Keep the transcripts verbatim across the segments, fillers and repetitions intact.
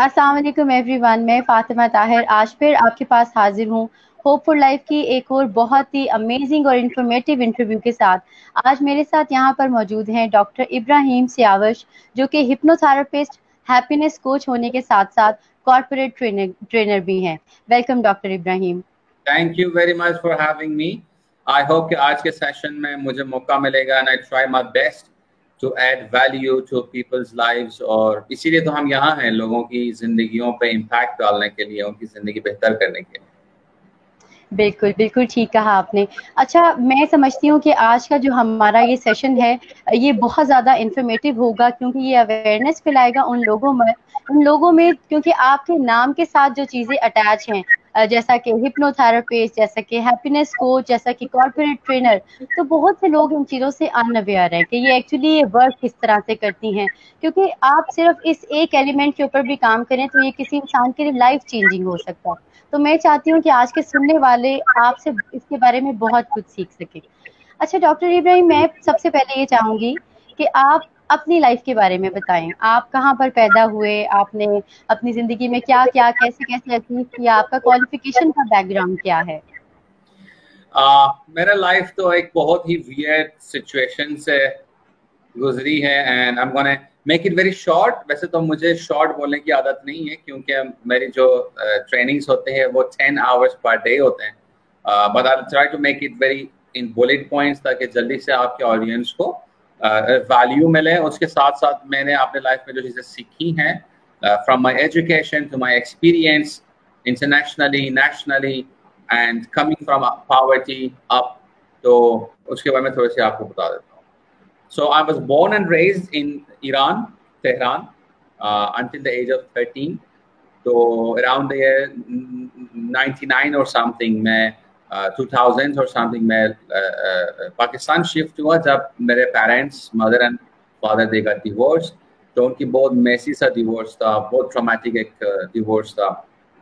अस्सलाम वालेकुम एवरीवन, मैं फातिमा ताहिर आज फिर आपके पास हाजिर हूँ होप फॉर लाइफ की एक और बहुत ही अमेजिंग और इन्फॉर्मेटिव इंटरव्यू के साथ। आज मेरे साथ यहाँ पर मौजूद हैं डॉक्टर इब्राहिम सियावश, जो कि हिप्नोथेरेपिस्ट, हैप्पीनेस कोच होने के साथ साथ कॉर्पोरेट ट्रेनर ट्रेनर भी हैं। Welcome doctor Ibrahim. Thank you very much for having me. I hope कि आज के सेशन में मुझे मौका मिलेगा and I try my best to add value to people's lives, और इसीलिए तो हम यहाँ हैं, लोगों की जिंदगियों पे इम्पैक्ट डालने के लिए, उनकी जिंदगी बेहतर करने के लिए। बिल्कुल, बिल्कुल ठीक कहा आपने। अच्छा, मैं समझती हूँ कि आज का जो हमारा ये सेशन है, ये बहुत ज़्यादा इन्फॉर्मेटिव होगा, क्योंकि ये अवेयरनेस फैलाएगा उन लोगों में उन लोगों में क्योंकि आपके नाम के साथ जो चीज़ें अटैच हैं, जैसा कि हिप्नोथेरेपिस्ट, जैसा कि हैप्पीनेस कोच, जैसा कि कॉर्पोरेट ट्रेनर, तो बहुत से लोग इन चीज़ों से अनअवेयर हैं कि ये एक्चुअली ये वर्क किस तरह से करती हैं। क्योंकि आप सिर्फ इस एक एलिमेंट के ऊपर भी काम करें तो ये किसी इंसान के लिए लाइफ चेंजिंग हो सकता है। तो मैं चाहती हूँ कि आज के सुनने वाले आपसे इसके बारे में बहुत कुछ सीख सकें। अच्छा डॉक्टर इब्राहिम, मैं सबसे पहले ये चाहूँगी कि आप अपनी लाइफ के बारे में बताएं। आप कहाँ पर पैदा हुए, आपने अपनी ज़िंदगी में क्या-क्या, कैसे-कैसे अचीव किया, आपका क्वालिफिकेशन का बैकग्राउंड क्या है? uh, मेरा लाइफ तो एक बहुत ही वियर्ड सिचुएशन से गुजरी है and I am gonna make it very short. वैसे तो मुझे शॉर्ट बोलने की आदत नहीं है, क्योंकि मेरी जो ट्रेनिंग्स uh, होते हैं वो टेन आवर्स पर डे होते हैं, but I try to make it very in bullet points, ताकि जल्दी से आपके ऑडियंस को वैल्यू uh, मिले। उसके साथ साथ मैंने अपने लाइफ में जो चीज़ें सीखी हैं, from my education to my experience internationally, nationally, and coming from poverty up, तो उसके बारे में थोड़ी सी आपको बता देता हूँ। So I was born and raised in Iran, Tehran, uh, until the age of thirteen. So around the year ninety-nine or something, मैं uh, two thousands or something मैं uh, पाकिस्तान शिफ्ट हुआ, जब मेरे parents, mother and father, they got divorce. तो उनकी बहुत Messi सा divorce था, बहुत ट्रॉमेटिक एक डिवोर्स था।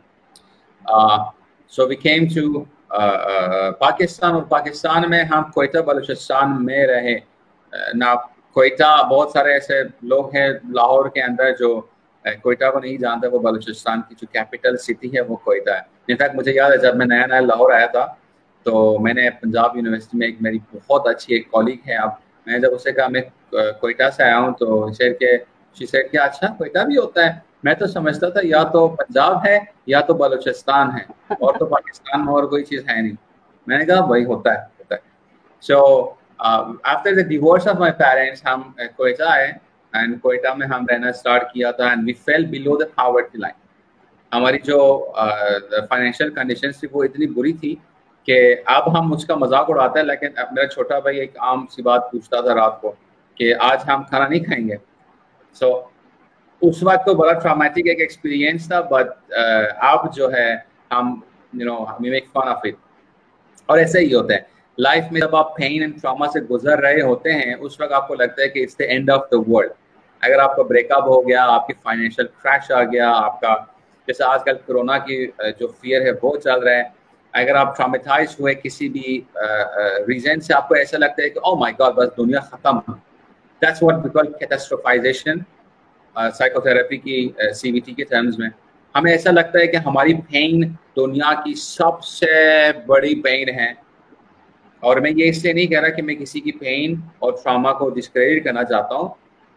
So we came to Pakistan, और पाकिस्तान में हम कोयटा बलूचिस्तान में रहे ना। कोयटा, बहुत सारे ऐसे लोग हैं लाहौर के अंदर जो कोयटा को नहीं जानते, वो बलूचिस्तान की जो कैपिटल सिटी है वो कोयटा है। इनफैक्ट मुझे याद है जब मैं नया नया लाहौर आया था, तो मैंने पंजाब यूनिवर्सिटी में एक मेरी बहुत अच्छी एक कॉलीग है, अब मैंने जब उससे कहा मैं कोयटा से आया हूँ, तो शेर के शी सेड कि अच्छा कोयटा भी होता है। मैं तो समझता था या तो पंजाब है या तो बलूचिस्तान है, और तो पाकिस्तान में और कोई चीज़ है नहीं। मैंने कहा भाई होता है होता है। So after the divorce of my parents हम कोयटा आए, एंड कोयटा में हम रहना स्टार्ट किया था, and we fell below the poverty line. हमारी जो फाइनेंशियल uh, कंडीशंस थी वो इतनी बुरी थी कि अब हम उसका मजाक उड़ाते हैं, लेकिन अब मेरा छोटा भाई एक आम सी बात पूछता था रात को कि आज हम खाना नहीं खाएंगे। सो so, उस वक्त तो बड़ा ट्रॉमेटिक एक एक्सपीरियंस था, बट uh, अब जो है हम you know we make fun of it. और ऐसे ही होता है लाइफ में, जब आप पेन एंड ट्रॉमा से गुजर रहे होते हैं, उस वक्त आपको लगता है कि it's the end of the world. अगर आपका ब्रेकअप हो गया, आपकी फाइनेंशियल क्रैश आ गया, आपका जैसे आजकल कोरोना की जो फियर है वो चल रहा है, अगर आप ट्रॉमेटाइज हुए किसी भी रीजन से, आपको ऐसा लगता है कि ओह माय गॉड बस दुनिया खत्म। That's what we call catastrophization, psychotherapy की सीबीटी के टर्म्स में। हमें ऐसा लगता है कि हमारी पेन दुनिया की सबसे बड़ी पेन है। और मैं ये इसलिए नहीं कह रहा कि मैं किसी की पेन और ट्रॉमा को डिस्क्रेडिट करना चाहता हूँ,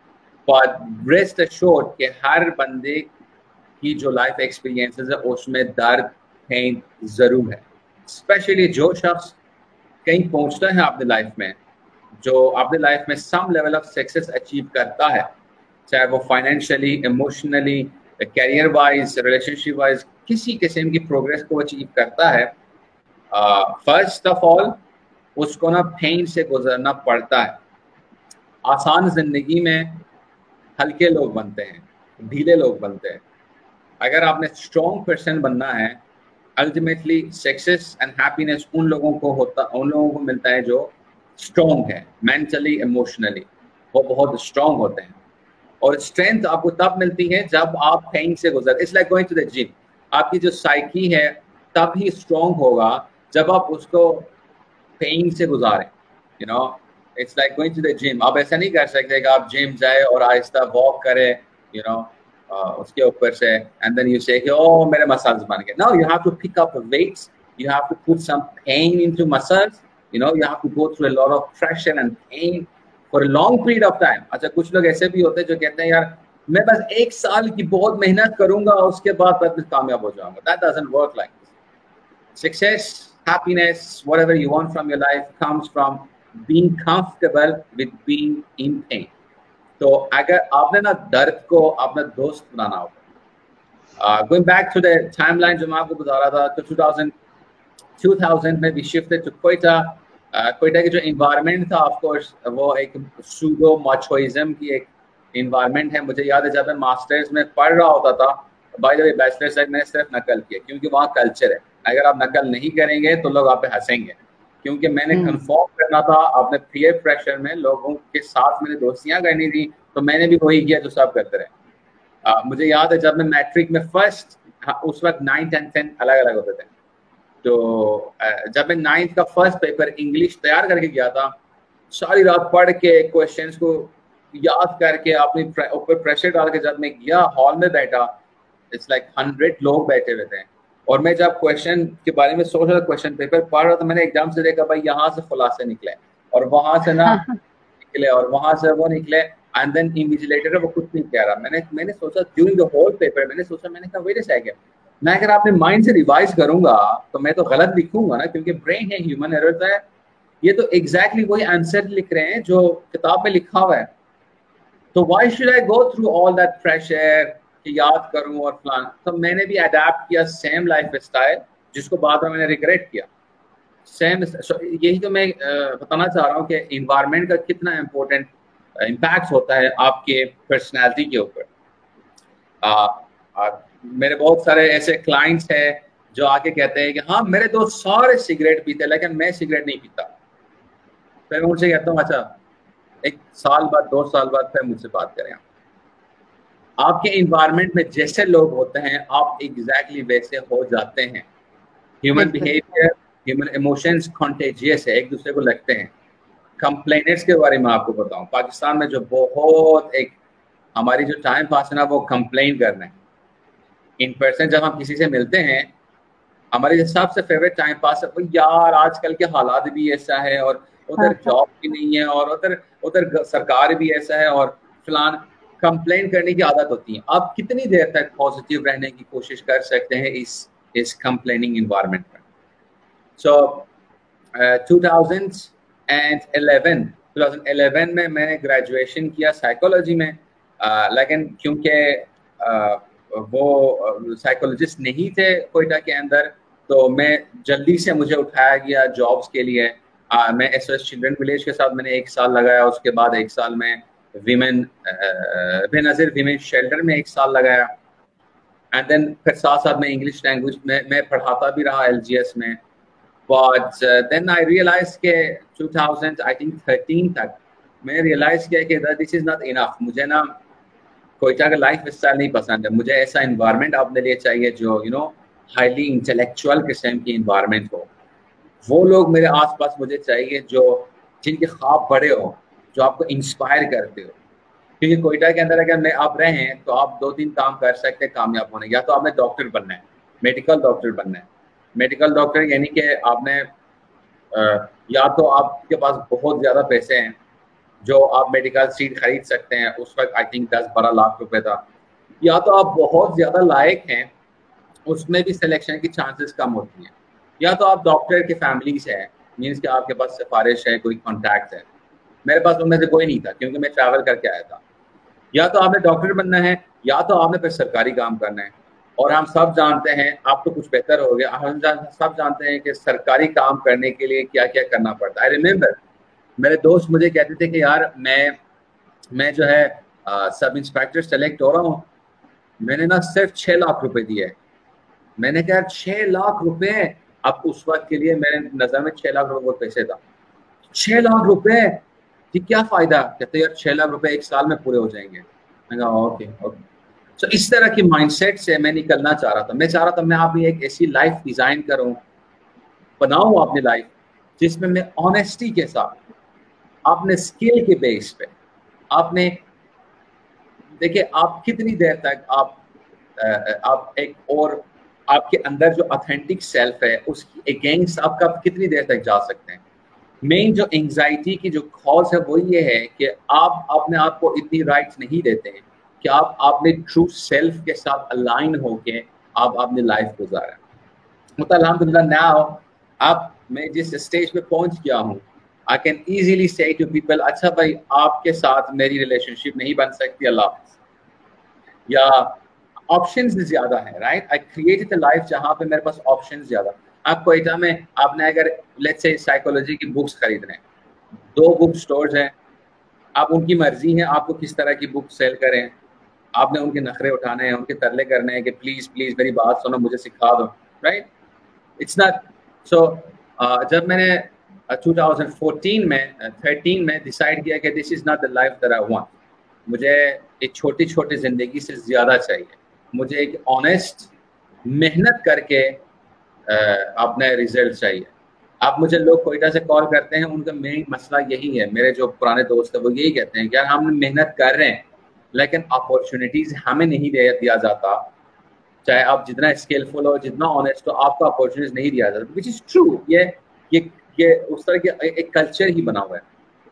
बट रेस्ट एश्योर्ड कि हर बंदे की जो लाइफ एक्सपीरियंसेस है उसमें दर्द, पेन ज़रूर है। स्पेशली जो शख्स कहीं पहुँचता है अपनी लाइफ में, जो अपनी लाइफ में some level of success achieve करता है, चाहे वो financially, emotionally, career wise, relationship wise, किसी किस्म की प्रोग्रेस को अचीव करता है, फर्स्ट ऑफ ऑल उसको ना पेन से गुजरना पड़ता है। आसान जिंदगी में हल्के लोग बनते हैं, ढीले लोग बनते हैं। अगर आपने स्ट्रॉन्ग पर्सन बनना है, अल्टीमेटली सक्सेस एंड हैप्पीनेस उन लोगों को होता उन लोगों को मिलता है जो स्ट्रॉन्ग है, मेंटली, इमोशनली, वो बहुत स्ट्रॉन्ग होते हैं। और स्ट्रेंथ आपको तब मिलती है जब आप पेन से गुजरते। It's like going to the gym. आपकी जो साइकी है तब ही स्ट्रॉन्ग होगा जब आप उसको पेन से गुजारें। You know it's like going to the gym. आप ऐसा नहीं कर सकते कि आप जिम जाए और आहिस्ता वॉक करें, यू नो उसके ऊपर से and then you say oh मेरे मसल्स बन गए. No, you have to pick up weights, you have to put some pain into muscles, you know, you have to go through a lot of pressure and pain for a long period of time. अच्छा कुछ लोग ऐसे भी होते हैं जो कहते हैं यार मैं बस एक साल की बहुत मेहनत करूंगा उसके बाद बस मैं कामयाब हो जाऊंगा. That doesn't work like this. Success, happiness, whatever you want from your life comes from being comfortable with being in pain. तो अगर आपने ना दर्द को अपना दोस्त बनाना होगा. Going back to the timeline जो मैं आपको बता रहा था, तो टू थाउज़ेंड टू थाउज़ेंड में we shifted to Quetta. Quetta की जो इन्वायरमेंट था ऑफ कोर्स वो एक सूडो माचोइज्म की एक इन्वायरमेंट है. मुझे याद है जब मैं मास्टर्स में पढ़ रहा होता था, बाय द वे बैचलर्स तक मैंने सिर्फ नकल किया क्योंकि वहाँ कल्चर है, अगर आप नकल नहीं करेंगे तो लोग आप पे हंसेंगे. क्योंकि मैंने कंफर्म करना था अपने पीयर प्रेशर में, लोगों के साथ मैंने दोस्तियां करनी थी, तो मैंने भी वही किया जो सब करते रहे. आ, मुझे याद है जब मैं मैट्रिक में फर्स्ट, उस वक्त नाइन्थ एंड टेंथ अलग अलग होते थे, तो जब मैं नाइन्थ का फर्स्ट पेपर इंग्लिश तैयार करके गया था, सारी रात पढ़ के क्वेश्चंस को याद करके अपने ऊपर प्रेशर डाल के जब मैं गया हॉल में बैठा, इट्स लाइक हंड्रेड लोग बैठे हुए थे और मैं जब क्वेश्चन के बारे में सोच रहा था, क्वेश्चन पेपर पढ़ रहा था, मैंने एकदम से देखा भाई यहाँ से खुलासे निकले और वहां से ना निकले और वहां से वो निकले. एंड देन इन्विजिलेटर वो कुछ नहीं कह रहा. मैंने मैंने सोचा ड्यूरिंग द होल पेपर मैंने सोचा मैंने कहा वेट अ सेकंड, मैं अगर अपने माइंड से रिवाइज करूंगा तो मैं तो गलत लिखूंगा ना, क्योंकि ब्रेन है, ह्यूमन एरर है. ये तो एग्जैक्टली exactly वही आंसर लिख रहे हैं जो किताब में लिखा हुआ है. तो why should I go through all that pressure कि याद करूं और फलान. तो मैंने भी अडेप्ट किया सेम लाइफ स्टाइल जिसको बाद में मैंने रिग्रेट किया. सेम so, यही तो मैं uh, बताना चाह रहा हूँ कि इन्वायरमेंट का कितना इम्पोर्टेंट इम्पैक्ट होता है आपके पर्सनैलिटी के ऊपर. uh, uh, मेरे बहुत सारे ऐसे क्लाइंट्स हैं जो आके कहते हैं कि हाँ मेरे दोस्त सारे सिगरेट पीते लेकिन मैं सिगरेट नहीं पीता. फिर मैं उनसे कहता हूँ अच्छा एक साल बाद दो साल बाद फिर मुझसे बात करें. आपके इन्वायरमेंट में जैसे लोग होते हैं आप एग्जैक्टली exactly वैसे हो जाते हैं. Human behaviour, human emotions contagious है, एक दूसरे को लगते हैं. कंप्लेनर्स के बारे में आपको बताऊं, पाकिस्तान में जो बहुत एक हमारी जो टाइम पास है ना वो कंप्लेन करना है. इन पर्सन जब हम किसी से मिलते हैं हमारी जो सबसे फेवरेट टाइम पास है वो यार आजकल के हालात भी ऐसा है और उधर जॉब भी नहीं है और उधर उधर सरकार भी ऐसा है और फिलहाल कंप्लेन करने की आदत होती है. आप कितनी देर तक पॉजिटिव रहने की कोशिश कर सकते हैं इस इस कंप्लेनिंग एनवायरनमेंट में. So two thousand eleven two thousand eleven में मैंने ग्रेजुएशन किया साइकोलॉजी में, uh, लेकिन क्योंकि uh, वो साइकोलॉजिस्ट नहीं थे कोयटा के अंदर, तो मैं जल्दी से मुझे उठाया गया जॉब्स के लिए. uh, मैं एस एस चिल्ड्रन विलेज के साथ मैंने एक साल लगाया, उसके बाद एक साल में विमेन बेनज़ीर विमेन शेल्टर में एक साल लगाया. एंड देन फिर साथ साथ मैं इंग्लिश लैंग्वेज में मैं पढ़ाता भी रहा एल जी एस में. बट देन आई रियलाइज के two thousand I think thirteen तक मैंने रियलाइज किया कि दिस इज़ नॉट इनफ. मुझे ना कोयटा का लाइफ स्टाइल नहीं पसंद है, मुझे ऐसा इन्वायरमेंट अपने लिए चाहिए जो यू नो हाईली इंटेलेक्चुअल किस्म की इन्वायरमेंट हो. वो लोग मेरे आसपास मुझे चाहिए जो जिनके ख्वाब बड़े हो, जो आपको इंस्पायर करते हो. क्योंकि कोयटा के अंदर अगर मैं आप रहे हैं तो आप दो तीन काम कर सकते हैं कामयाब होने. या तो आपने डॉक्टर बनना है, मेडिकल डॉक्टर बनना है. मेडिकल डॉक्टर यानी कि आपने या तो आपके पास बहुत ज़्यादा पैसे हैं जो आप मेडिकल सीट खरीद सकते हैं, उस वक्त आई थिंक दस बारह लाख रुपए था. या तो आप बहुत ज़्यादा लायक हैं, उसमें भी सिलेक्शन की चांसेस कम होती हैं. या तो आप डॉक्टर की फैमिली से हैं, मीन्स कि आपके पास सिफारिश है, कोई कॉन्टैक्ट है. मेरे पास उनमें से कोई नहीं था क्योंकि मैं ट्रैवल करके आया था. या तो आपने डॉक्टर बनना है या तो आपने फिर सरकारी काम करना है. और हम सब जानते हैं, आप तो कुछ बेहतर हो गया, हम जान, सब जानते हैं कि सरकारी काम करने के लिए क्या क्या करना पड़ता है. आई रिमेम्बर मेरे दोस्त मुझे कहते थे कि यार मैं मैं जो है आ, सब इंस्पेक्टर सेलेक्ट हो रहा हूँ, मैंने ना सिर्फ छः लाख रुपए दिए. मैंने कहा छः लाख रुपए, अब उस वक्त के लिए मेरे नज़र में छः लाख रुपए बहुत पैसे था. छः लाख रुपए कि क्या फ़ायदा? कहते यार छः लाख रुपए एक साल में पूरे हो जाएंगे. मैं कहा ओके ओके. सो इस तरह की माइंडसेट से मैं निकलना चाह रहा था. मैं चाह रहा था मैं अपनी एक ऐसी लाइफ डिज़ाइन करूं, बनाऊं अपनी लाइफ जिसमें मैं ऑनेस्टी के साथ अपने स्किल के बेस पे, आपने دیکھیں آپ کتنی دیر تک آپ آپ ایک اور آپ کے اندر جو اتھینٹک سیلف ہے اس کی اگینسٹ آپ کا کتنی دیر تک جا سکتے ہیں. مین جو انگزائٹی کی جو کاز ہے وہ یہ ہے کہ آپ اپنے آپ کو اتنی رائٹس نہیں دیتے ہیں کہ آپ اپنے ٹرو سیلف کے ساتھ الائن ہو کے آپ اپنی لائف گزاریں. مطلب الحمدللہ ناؤ اب میں جس اسٹیج پہ پہنچ گیا ہوں I can easily say to people اچھا بھائی آپ کے ساتھ میری ریلیشن شپ نہیں بن سکتی, اللہ حافظ. یا آپشنز زیادہ ہیں, right. I created a life جہاں پہ میرے پاس آپشنز زیادہ. آپ کوئٹہ میں آپ نے اگر لیٹس سے سائیکولوجی کی بکس خرید رہے ہیں, دو بک سٹورز ہیں, آپ ان کی مرضی ہے آپ کو کس طرح کی بک سیل کریں. آپ نے ان کے نخرے اٹھانے ہیں, ان کے ترلے کرنے ہیں کہ پلیز پلیز میری بات سنو, مجھے سکھا دو, رائٹ. It's not so. جب میں نے twenty fourteen میں thirteen میں ڈیسائیڈ کیا کہ this is not the life that I want, مجھے ایک چھوٹی چھوٹی زندگی سے زیادہ چاہیے, مجھے ایک آنیسٹ محنت کر کے اپنے ریزلٹ چاہیے. اب مجھے لوگ کوئٹہ سے کال کرتے ہیں, ان کا مین مسئلہ یہی ہے, میرے جو پرانے دوست ہیں وہ یہی کہتے ہیں کہ یار ہم محنت کر رہے ہیں لیکن اپارچونیٹیز ہمیں نہیں دیا جاتا, چاہے آپ جتنا اسکلفل ہو جتنا آنیسٹ ہو آپ کو اپارچونیٹیز نہیں دیا جاتا, وچ از ٹرو. یہ یہ یہ اس طرح کے ایک کلچر ہی بنا ہوا ہے.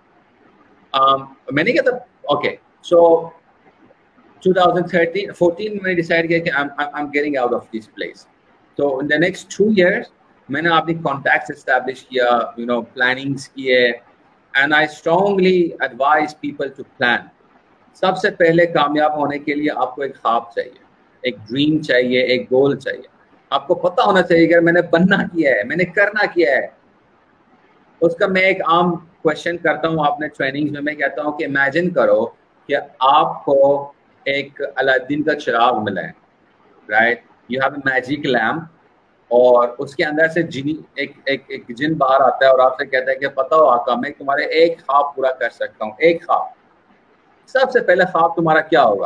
میں نے کہا تھا okay so twenty thirteen fourteen میں ڈیسائڈ کیا کہ I'm I'm getting out of this place. So in the next two years میں نے اپنی کانٹیکٹس اسٹیبلش کیا, یو نو پلاننگس کیے, and I strongly advise people to plan. سب سے پہلے کامیاب ہونے کے لیے آپ کو ایک خواب چاہیے, ایک ڈریم چاہیے, ایک گول چاہیے. آپ کو پتہ ہونا چاہیے کہ میں نے بننا کیا ہے, میں نے کرنا کیا ہے. اس کا میں ایک عام کوشچن کرتا ہوں اپنے ٹریننگز میں, میں کہتا ہوں کہ امیجن کرو کہ آپ کو ایک الدین کا چراغ ملا ہے, right. You have a magic lamp, اور اس کے اندر سے جنی ایک ایک ایک جن باہر آتا ہے اور آپ سے کہتا ہے کہ پتہ ہو آقا میں تمہارے ایک خواب پورا کر سکتا ہوں, ایک خواب. سب سے پہلے خواب تمہارا کیا ہوگا؟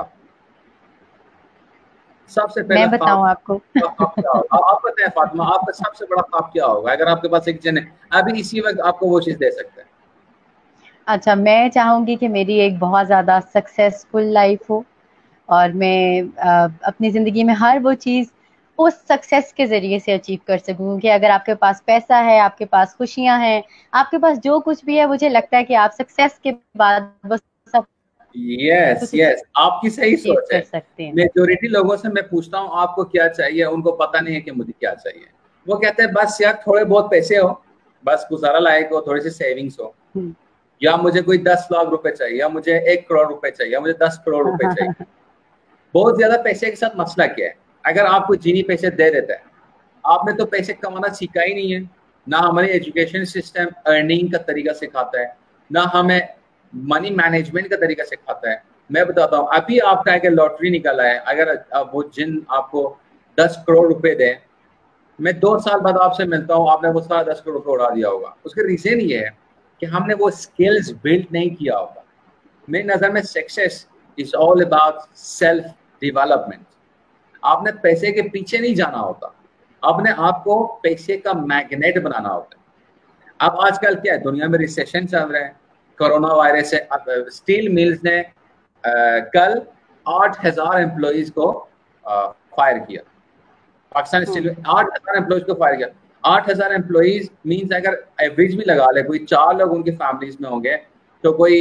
سب سے پہلے میں بتاؤں آپ کو آپ بتائیں فاطمہ, آپ کا سب سے بڑا خواب کیا ہوگا اگر آپ کے پاس ایک جن ہے ابھی اسی وقت آپ کو وہ چیز دے سکتے ہیں؟ اچھا, میں چاہوں گی کہ میری ایک بہت زیادہ سکسیسفل لائف ہو, اور میں اپنی زندگی میں ہر وہ چیز اس سکسیس کے ذریعے سے اچیو کر سکوں. کہ اگر آپ کے پاس پیسہ ہے, آپ کے پاس خوشیاں ہیں, آپ کے پاس جو کچھ بھی ہے, مجھے لگتا ہے کہ آپ سکسیس کے بعد بس سب یس یس آپ کی صحیح سوچ ہے. کر سکتے ہیں. میجورٹی لوگوں سے میں پوچھتا ہوں آپ کو کیا چاہیے, ان کو پتہ نہیں ہے کہ مجھے کیا چاہیے. وہ کہتے ہیں بس یار تھوڑے بہت پیسے ہو, بس گزارا لائق ہو, تھوڑی سی سیونگس ہو, یا مجھے کوئی دس لاکھ روپے چاہیے, یا مجھے ایک کروڑ روپے چاہیے, یا مجھے دس کروڑ روپے چاہیے. بہت زیادہ پیسے کے ساتھ مسئلہ کیا ہے؟ اگر آپ کو جینی پیسے دے دیتا ہے, آپ نے تو پیسے کمانا سیکھا ہی نہیں ہے. نہ ہماری ایجوکیشن سسٹم ارننگ کا طریقہ سکھاتا ہے, نہ ہمیں منی مینجمنٹ کا طریقہ سکھاتا ہے. میں بتاتا ہوں, ابھی آپ کا اگر لاٹری نکل ہے, اگر وہ جن آپ کو دس کروڑ روپے دیں, میں دو سال بعد آپ سے ملتا ہوں, آپ نے وہ سارا دس کروڑ روپے اڑا دیا ہوگا. اس کا ریزن یہ ہے کہ ہم نے وہ اسکلز بلڈ نہیں کیا ہوگا. میری نظر میں success is all about self development. آپ نے پیسے کے پیچھے نہیں جانا ہوتا, آپ نے آپ کو پیسے کا میگنیٹ بنانا ہوتا ہے. اب آج کل کیا ہے, دنیا میں ریسیشن چل رہا ہے, کرونا وائرس ہے. اسٹیل ملز نے کل آٹھ ہزار امپلائیز کو فائر کیا. پاکستان اسٹیل آٹھ ہزار امپلائیز کو فائر کیا. آٹھ ہزار امپلائیز مینس اگر ایوریج بھی لگا لے, کوئی چار لوگ ان کی فیملیز میں ہوں گے تو کوئی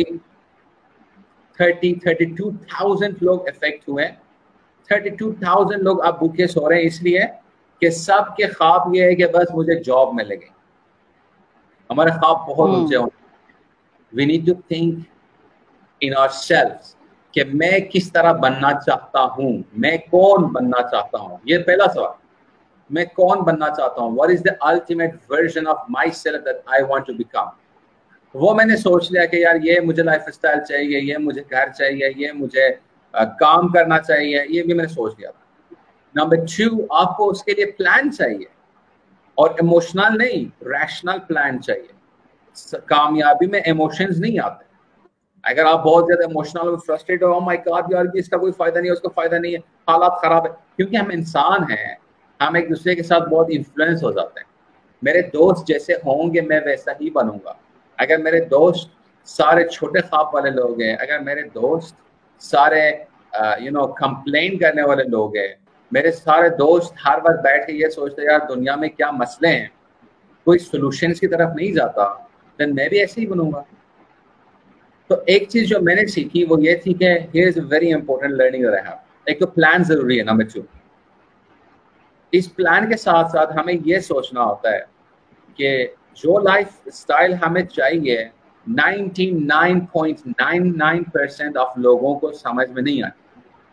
تھرٹی تھرٹی ٹو تھاؤزینڈ لوگ افیکٹ ہوئے. تھرٹی ٹو تھاؤزینڈ لوگ اب بھوکے سو رہے ہیں اس لیے کہ سب کے خواب یہ ہے کہ بس مجھے جاب ملے گی. ہمارے خواب بہت اونچے ہوں. We need to think in ourselves کہ میں کس طرح بننا چاہتا ہوں, میں کون بننا چاہتا ہوں. یہ پہلا سوال, میں کون بننا چاہتا ہوں. What is the ultimate version of myself that I want to become. وہ میں نے سوچ لیا کہ یار یہ مجھے لائف اسٹائل چاہیے, یہ مجھے گھر چاہیے, یہ مجھے کام کرنا چاہیے, یہ بھی میں نے سوچ لیا تھا. نمبر ٹو, آپ کو اس کے لیے پلان چاہیے, اور ایموشنل نہیں, ریشنل پلان چاہیے. کامیابی میں ایموشنز نہیں آتے. اگر آپ بہت زیادہ ایموشنل اور فرسٹریٹ ہو, مائی گاڈ یار اس کا کوئی فائدہ نہیں ہے, اس کا فائدہ نہیں ہے, حالات خراب ہے, کیونکہ ہم انسان ہیں, ہم ایک دوسرے کے ساتھ بہت انفلوئنس ہو جاتے ہیں. میرے دوست جیسے ہوں گے میں ویسا ہی بنوں گا. اگر میرے دوست سارے چھوٹے خواب والے لوگ ہیں, اگر میرے دوست سارے یو نو کمپلین کرنے والے لوگ ہیں. میرے سارے دوست ہر وقت بیٹھ کے یہ سوچتے ہیں یار دنیا میں کیا مسئلے ہیں, کوئی سولوشنز کی طرف نہیں جاتا, دین میں بھی ایسے ہی بنوں گا. تو ایک چیز جو میں نے سیکھی وہ یہ تھی کہ here is a very important learning رہا. ایک تو پلان ضروری ہے نمبر ٹو. اس پلان کے ساتھ ساتھ ہمیں یہ سوچنا ہوتا ہے کہ جو لائف اسٹائل ہمیں چاہیے ninety nine point nine nine percent of لوگوں کو سمجھ میں نہیں آتی.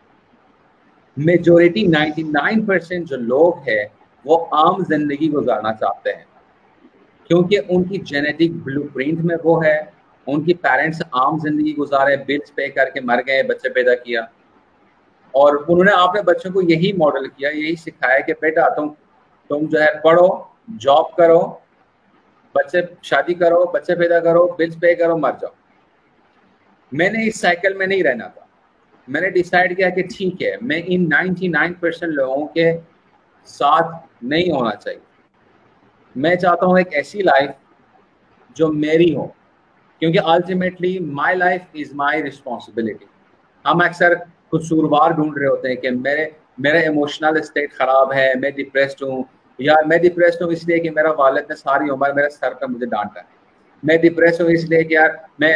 میجورٹی نائنٹی نائن پرسینٹ جو لوگ ہیں وہ عام زندگی گزارنا چاہتے ہیں کیونکہ ان کی جینیٹک بلو پرنٹ میں وہ ہے. ان کی پیرنٹس عام زندگی گزارے, بلز پے کر کے مر گئے, بچے پیدا کیا, اور انہوں نے اپنے بچوں کو یہی ماڈل کیا, یہی سکھایا کہ بیٹا تم تم جو ہے پڑھو, جاب کرو, بچے شادی کرو, بچے پیدا کرو, بلز پے کرو, مر جاؤ. میں نے اس سائیکل میں نہیں رہنا تھا. میں نے ڈیسائیڈ کیا کہ ٹھیک ہے میں ان نائنٹی نائن پرسینٹ لوگوں کے ساتھ نہیں ہونا چاہیے. میں چاہتا ہوں ایک ایسی لائف جو میری ہو, کیونکہ ultimately my life is my responsibility. ہم اکثر قصوروار ڈھونڈ رہے ہوتے ہیں کہ میرے میرا ایموشنل اسٹیٹ خراب ہے, میں ڈپریسڈ ہوں, یا میں ڈپریسڈ ہوں اس لیے کہ میرا والد نے ساری عمر میرے سر پہ مجھے ڈانٹا ہے. میں ڈپریس ہوں اس لیے کہ یار میں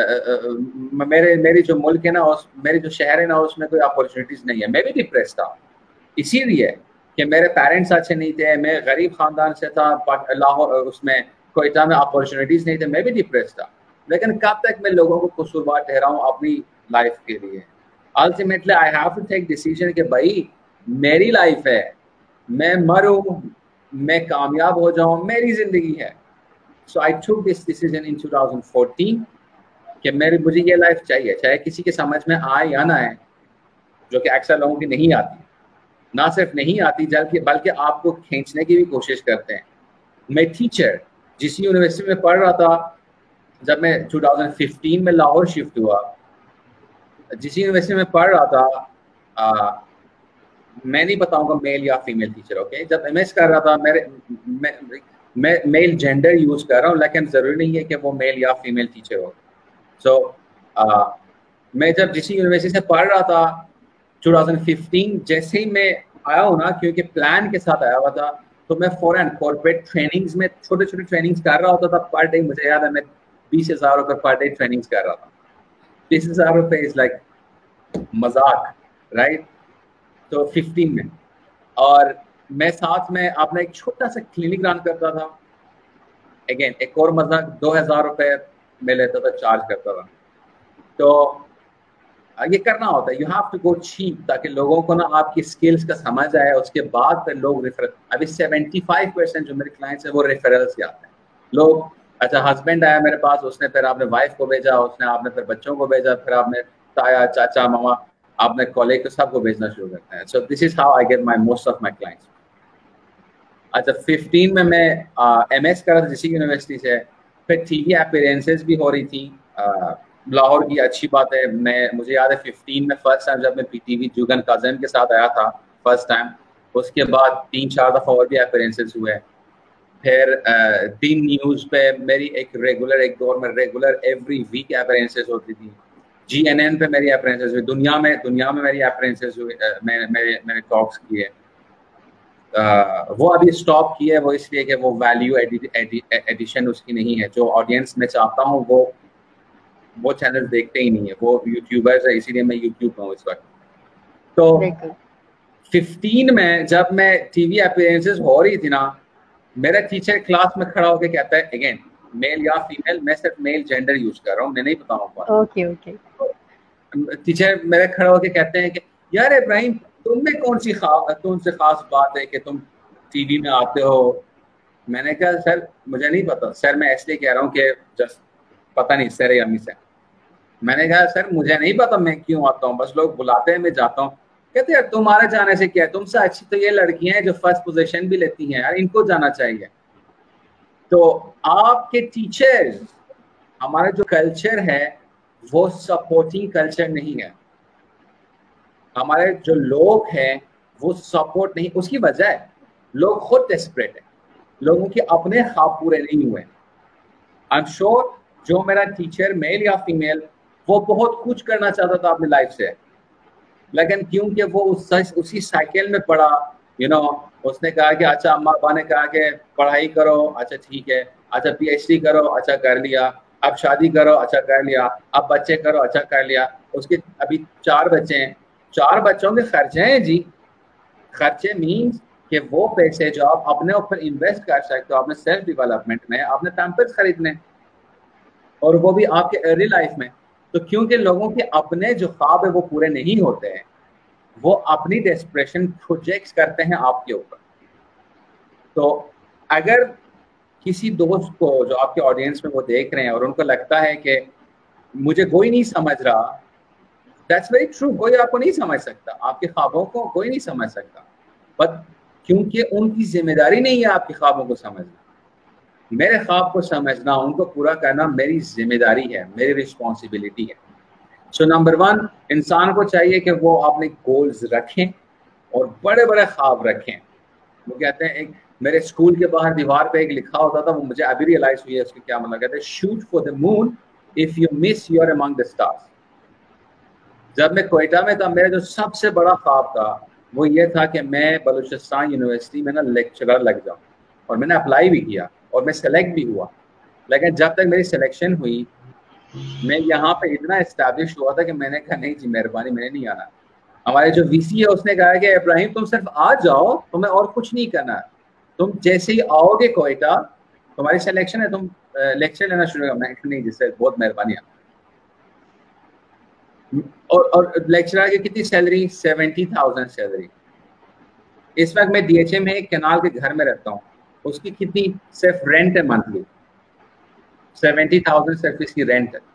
میرے میری جو ملک ہے نا, میری جو شہر ہے نا, اس میں کوئی اپرچونیٹیز نہیں ہے. میں بھی ڈپریس تھا اسی لیے کہ میرے پیرنٹس اچھے نہیں تھے, میں غریب خاندان سے تھا, لاہور اس میں کوئٹہ میں اپرچونیٹیز نہیں تھے, میں بھی ڈپریس تھا. لیکن کب تک میں لوگوں کو قصوروار ٹھہراؤں اپنی لائف کے لیے؟ Ultimately I have to take decision کہ بھائی میری لائف ہے, میں مروں, میں کامیاب ہو جاؤں, میری زندگی ہے. So I took this decision in two thousand fourteen کہ میری مجھے یہ لائف چاہیے, چاہے کسی کے سمجھ میں آئے یا نہ آئے, جو کہ اکثر لوگوں کی نہیں آتی. نہ صرف نہیں آتی بلکہ بلکہ آپ کو کھینچنے کی بھی کوشش کرتے ہیں. میں ٹیچر جس یونیورسٹی میں پڑھ رہا تھا, جب میں ٹو تھاؤزینڈ ففٹین میں لاہور شفٹ ہوا, جس یونیورسٹی میں پڑھ رہا تھا, آ, میں نہیں بتاؤں گا میل یا فیمیل ٹیچر, اوکے. جب ایم ایس کر رہا تھا میرے میں میل جینڈر یوز کر رہا ہوں, لیکن ضروری نہیں ہے کہ وہ میل یا فیمیل ٹیچر ہو. سو so, میں جب جس یونیورسٹی سے پڑھ رہا تھا ٹو تھاؤزینڈ ففٹین, جیسے ہی میں آیا ہوں نا, کیونکہ پلان کے ساتھ آیا ہوا تھا, تو میں فوراً کارپوریٹ ٹریننگز میں چھوٹے چھوٹے ٹریننگز کر رہا ہوتا تھا پر ڈے. مجھے یاد ہے میں بیس ہزار روپے پر ڈے ٹریننگز کر رہا تھا. بیس ہزار روپے از لائک مذاق, رائٹ. تو ففٹین میں, اور میں ساتھ میں اپنا ایک چھوٹا سا کلینک رن کرتا تھا. اگین ایک اور مذاق, دو ہزار روپے میں لیتا تھا, چارج کرتا تھا. تو یہ کرنا ہوتا ہے, you have to go cheap, تاکہ لوگوں کو نا آپ کی اسکلس کا سمجھ آئے. اس کے بعد پھر لوگ ریفر, ابھی سیونٹی فائیو پرسینٹ جو میرے کلائنٹس ہیں وہ ریفرل سے آتے ہیں. لوگ اچھا ہسبینڈ آیا میرے پاس, اس نے پھر آپ نے وائف کو بھیجا, اس نے آپ نے پھر بچوں کو بھیجا, پھر آپ نے تایا چاچا ماما آپ نے کالج کو سب کو بھیجنا شروع کرتے ہیں. So this is how I get my most of my clients. اچھا ففٹین میں میں ایم ایس کر رہا تھا اسی یونیورسٹی سے. پھر ٹی وی اپیرنسز بھی ہو رہی تھی لاہور کی, اچھی بات ہے. میں مجھے یاد ہے ففٹین میں فرسٹ ٹائم جب میں پی ٹی وی جوگن کازن کے ساتھ آیا تھا فرسٹ ٹائم, اس کے بعد تین چار دفعہ اور بھی اپیرنسز ہوئے. پھر دن نیوز پہ میری ایک ریگولر ایک دور میں ریگولر ایوری ویک اپیرنسز ہوتی تھی. جی این این پہ میری اپیرنسز ہوئی, دنیا میں دنیا میں میری اپیرنسز ہوئی, میں میں نے ٹاکس کیے. وہ ابھی اسٹاپ کیے, وہ اس لیے کہ وہ ویلیو ایڈیشن اس کی نہیں ہے. جو آڈینس میں چاہتا ہوں وہ وہ چینل دیکھتے ہی نہیں ہے, وہ یوٹیوبرز ہے, اسی لیے میں یوٹیوب پہ ہوں اس وقت. تو ففٹین میں جب میں ٹی وی اپیرنسز ہو رہی تھی نا, میرا ٹیچر کلاس میں کھڑا ہو کے کہتا ہے, اگین میل یا فیمیل, میں صرف میل جینڈر یوز کر رہا ہوں, میں نہیں بتاؤں گا. Okay okay. ٹیچر میرے کھڑا ہو کے کہتے ہیں کہ یار ابراہیم تم میں کون سی تم سے خاص بات ہے کہ تم ٹی وی میں آتے ہو؟ میں نے کہا سر مجھے نہیں پتا سر, میں اس لیے کہہ رہا ہوں کہ جسٹ پتہ نہیں سر یا امی سے. میں نے کہا سر مجھے نہیں پتا میں کیوں آتا ہوں, بس لوگ بلاتے ہیں میں جاتا ہوں. کہتے ہیں تمہارے جانے سے کیا ہے, تم سے اچھی تو یہ لڑکیاں ہیں جو فرسٹ پوزیشن بھی لیتی ہیں, یار ان کو جانا چاہیے. تو آپ کے ٹیچر, ہمارا جو کلچر ہے وہ سپورٹنگ کلچر نہیں ہے. ہمارے جو لوگ ہیں وہ سپورٹ نہیں, اس کی وجہ ہے لوگ خود ڈیسپریٹ ہیں, لوگوں کے اپنے خواب پورے نہیں ہوئے. آئی ایم شیور جو میرا ٹیچر میل یا فیمیل وہ بہت کچھ کرنا چاہتا تھا اپنی لائف سے, لیکن کیونکہ وہ اس اسی سائیکل میں پڑا, یو نو اس نے کہا کہ اچھا اماں ابا نے کہا کہ پڑھائی کرو, اچھا ٹھیک ہے, اچھا پی ایچ ڈی کرو, اچھا کر لیا, اب شادی کرو, اچھا کر لیا, اب بچے کرو, اچھا کر لیا. اس کے ابھی چار بچے ہیں, چار بچوں کے خرچے ہیں جی. خرچے مینس کہ وہ پیسے جو آپ اپنے اوپر انویسٹ کر سکتے ہو, اپنے سیلف ڈیولپمنٹ میں, آپ نے پیمپرز خریدنے, اور وہ بھی آپ کے ارلی لائف میں. تو کیونکہ لوگوں کے اپنے جو خواب ہے وہ پورے نہیں ہوتے ہیں, وہ اپنی ڈیسپریشن پروجیکٹس کرتے ہیں آپ کے اوپر. تو اگر کسی دوست کو جو آپ کے آڈینس میں وہ دیکھ رہے ہیں اور ان کو لگتا ہے کہ مجھے کوئی نہیں سمجھ رہا, دیٹس ویری ٹرو, کوئی آپ کو نہیں سمجھ سکتا, آپ کے خوابوں کو کوئی نہیں سمجھ سکتا, بٹ کیونکہ ان کی ذمہ داری نہیں ہے آپ کے خوابوں کو سمجھنا. میرے خواب کو سمجھنا, ان کو پورا کرنا میری ذمہ داری ہے, میری رسپانسبلٹی ہے. سو نمبر ون, انسان کو چاہیے کہ وہ اپنے گولز رکھیں اور بڑے بڑے خواب رکھیں. وہ کہتے ہیں, ایک میرے اسکول کے باہر دیوار پہ ایک لکھا ہوتا تھا, وہ مجھے ابھی ریئلائز ہوئی ہے اس کے کیا مطلب, کہتے ہیں shoot for the moon if you miss you are among the stars. جب میں کوئٹہ میں تھا, میرا جو سب سے بڑا خواب تھا وہ یہ تھا کہ میں بلوچستان یونیورسٹی میں نا لیکچرر لگ جاؤں, اور میں نے اپلائی بھی کیا اور میں سلیکٹ بھی ہوا. لیکن جب تک میری سلیکشن ہوئی, میں یہاں پہ اتنا اسٹیبلش ہوا تھا کہ میں نے کہا نہیں جی مہربانی, میں نے نہیں آنا. ہمارے جو وی سی ہے اس نے کہا کہ ابراہیم تم صرف آ جاؤ, تمہیں اور کچھ نہیں کرنا, تم جیسے ہی آؤ گے کوئٹہ تمہاری سلیکشن ہے, تم لیکچر لینا شروع کرو. میں نہیں جس سے بہت مہربانی. اور اور لیکچرر کی کتنی سیلری, سیونٹی تھاؤزینڈ سیلری. اس وقت میں ڈی ایچ اے میں ایک کینال کے گھر میں رہتا ہوں, اس کی کتنی صرف رینٹ ہے منتھلی, سیونٹی تھاؤزینڈ صرف اس کی رینٹ ہے.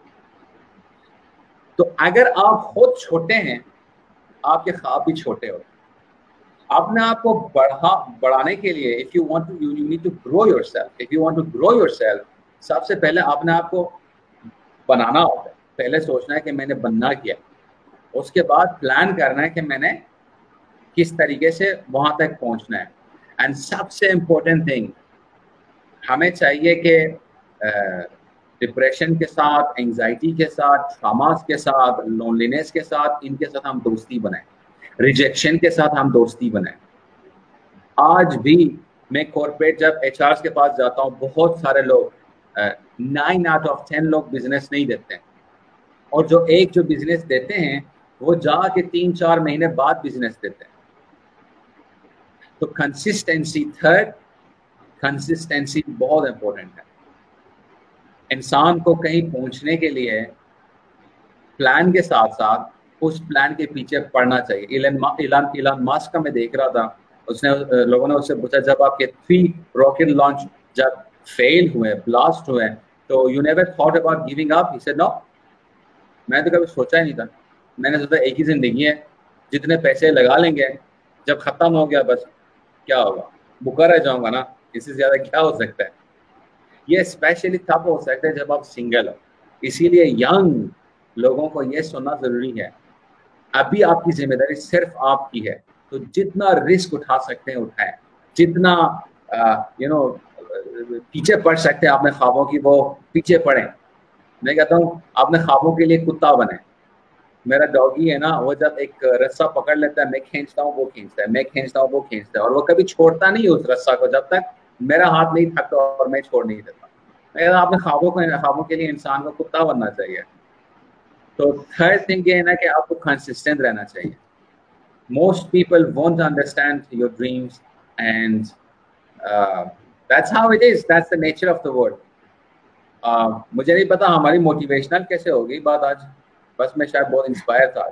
تو اگر آپ خود چھوٹے ہیں, آپ کے خواب بھی چھوٹے ہو. اپنے آپ کو بڑھا بڑھانے کے لیے if you want to you, you need to grow yourself. If you want to grow yourself, سب سے پہلے اپنے آپ کو بنانا ہوتا ہے. پہلے سوچنا ہے کہ میں نے بننا کیا, اس کے بعد پلان کرنا ہے کہ میں نے کس طریقے سے وہاں تک پہنچنا ہے. اینڈ سب سے امپورٹنٹ تھنگ, ہمیں چاہیے کہ ڈپریشن کے ساتھ, انگزائٹی کے ساتھ, ٹراماز کے ساتھ, لونلینس کے ساتھ, ان کے ساتھ ہم دوستی بنائیں, ریجیکشن کے ساتھ ہم دوستی بنائیں. آج بھی میں کارپوریٹ جب ایچ آر کے پاس جاتا ہوں, بہت سارے لوگ نائن آؤٹ آف ٹین لوگ بزنس نہیں دیتے ہیں, اور جو ایک جو بزنس دیتے ہیں وہ جا کے تین چار مہینے بعد بزنس دیتے ہیں. تو کنسسٹینسی, تھرڈ کنسسٹینسی بہت امپورٹنٹ ہے. انسان کو کہیں پہنچنے کے لیے پلان کے ساتھ ساتھ اس پلان کے پیچھے پڑنا چاہیے. ایلن ایلن ماسک کا میں دیکھ رہا تھا, اس نے لوگوں نے اس سے پوچھا جب آپ کے تھری راکٹ لانچ جب فیل ہوئے, بلاسٹ ہوئے, تو you never thought about giving up? He said no, میں تو کبھی سوچا ہی نہیں تھا. میں نے سوچا ایک ہی زندگی ہے, جتنے پیسے لگا لیں گے, جب ختم ہو گیا بس کیا ہوگا, بھوکا رہ جاؤں گا نا, اس سے زیادہ کیا ہو سکتا ہے. یہ اسپیشلی تب ہو سکتا ہے جب آپ سنگل ہو. اسی لیے ینگ لوگوں کو یہ سننا ضروری ہے, ابھی آپ کی ذمہ داری صرف آپ کی ہے, تو جتنا رسک اٹھا سکتے ہیں اٹھائیں, جتنا یو نو پیچھے پڑ سکتے ہیں اپنے خوابوں کی وہ پیچھے پڑیں. میں کہتا ہوں اپنے خوابوں کے لیے کتا بنیں. میرا ڈاگی ہے نا, وہ جب ایک رسہ پکڑ لیتا ہے, میں کھینچتا ہوں وہ کھینچتا ہے, میں کھینچتا ہوں وہ کھینچتا ہے, اور وہ کبھی چھوڑتا نہیں اس رسہ کو جب تک میرا ہاتھ نہیں تھکتا اور میں چھوڑ نہیں دیتا. میں کہتا ہوں اپنے خوابوں کو خوابوں کے لیے انسان کو کتا بننا چاہیے. تو تھرڈ تھنگ یہ ہے نا کہ آپ کو کنسسٹنٹ رہنا چاہیے. Most people won't understand your dreams, and that's how it is, that's the nature of the world. مجھے نہیں پتا ہماری موٹیویشنل کیسے ہوگی بات آج, بس میں شاید بہت انسپائر تھا.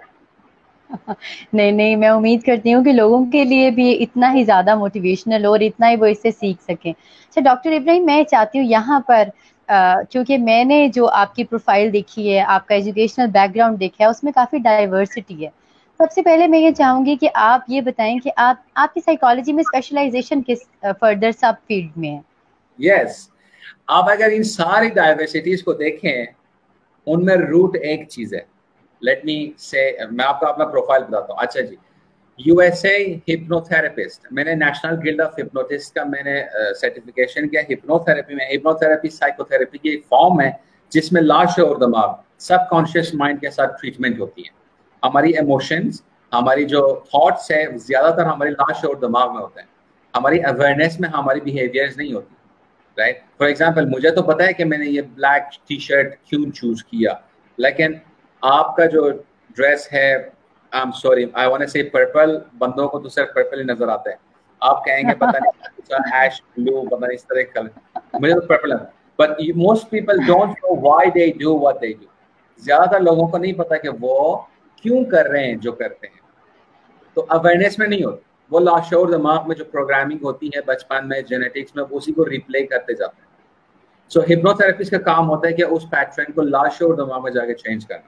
نہیں نہیں, میں امید کرتی ہوں کہ لوگوں کے لیے بھی اتنا ہی زیادہ موٹیویشنل ہو اور اتنا ہی وہ اس سے سیکھ سکیں. اچھا ڈاکٹر ابراہیم, میں چاہتی ہوں یہاں پر چونکہ میں نے جو آپ کی پروفائل دیکھی ہے, آپ کا ایجوکیشنل بیک گراؤنڈ دیکھا ہے, اس میں کافی ڈائیورسٹی ہے. سب سے پہلے میں یہ چاہوں گی کہ آپ یہ بتائیں کہ آپ آپ کی سائیکالوجی میں اسپیشلائزیشن کس فردر سب فیلڈ میں ہے؟ یس, آپ اگر ان ساری ڈائیورسٹیز کو دیکھیں, ان میں روٹ ایک چیز ہے. لیٹ می سے میں آپ کو اپنا پروفائل بتاتا ہوں. اچھا جی, U S A hypnotherapist, میں نے نیشنل گلڈ آف ہپنوٹسٹ کا میں نے سرٹیفکیشن کیا ہپنو تھراپی میں. ہپنو تھراپی سائیکو تھراپی کی ایک فارم ہے جس میں لاشعور دماغ, سب کانشیس مائنڈ کے ساتھ ٹریٹمنٹ ہوتی ہے. ہماری ایموشنز, ہماری جو تھاٹس ہے زیادہ تر ہماری لاشعور دماغ میں ہوتے ہیں, ہماری اویئرنیس میں ہماری بیہیویئرز نہیں ہوتی, رائٹ. فار ایگزامپل مجھے تو پتا ہے کہ میں نے یہ بلیک ٹی شرٹ کیوں چوز کیا, لیکن آپ کا جو ڈریس ہے, I am sorry I want to say purple, بندوں کو تو صرف پرپل ہی نظر آتا ہے, آپ کہیں گے پتہ نہیں ایش بلو پتہ نہیں اس طرح کلر, مجھے تو پرپل ہے. But most people don't know why they do what they do. زیادہ تر لوگوں کو نہیں پتا کہ وہ کیوں کر رہے ہیں جو کرتے ہیں, تو اویئرنیس میں نہیں ہوتی, وہ لاشعور دماغ میں جو پروگرامنگ ہوتی ہے بچپن میں جینیٹکس میں اسی کو ریپلے کرتے جاتے ہیں. سو ہپنو تھراپسٹ کا کام ہوتا ہے کہ اس پیٹرن کو لاشعور دماغ میں جا کے چینج کرنا.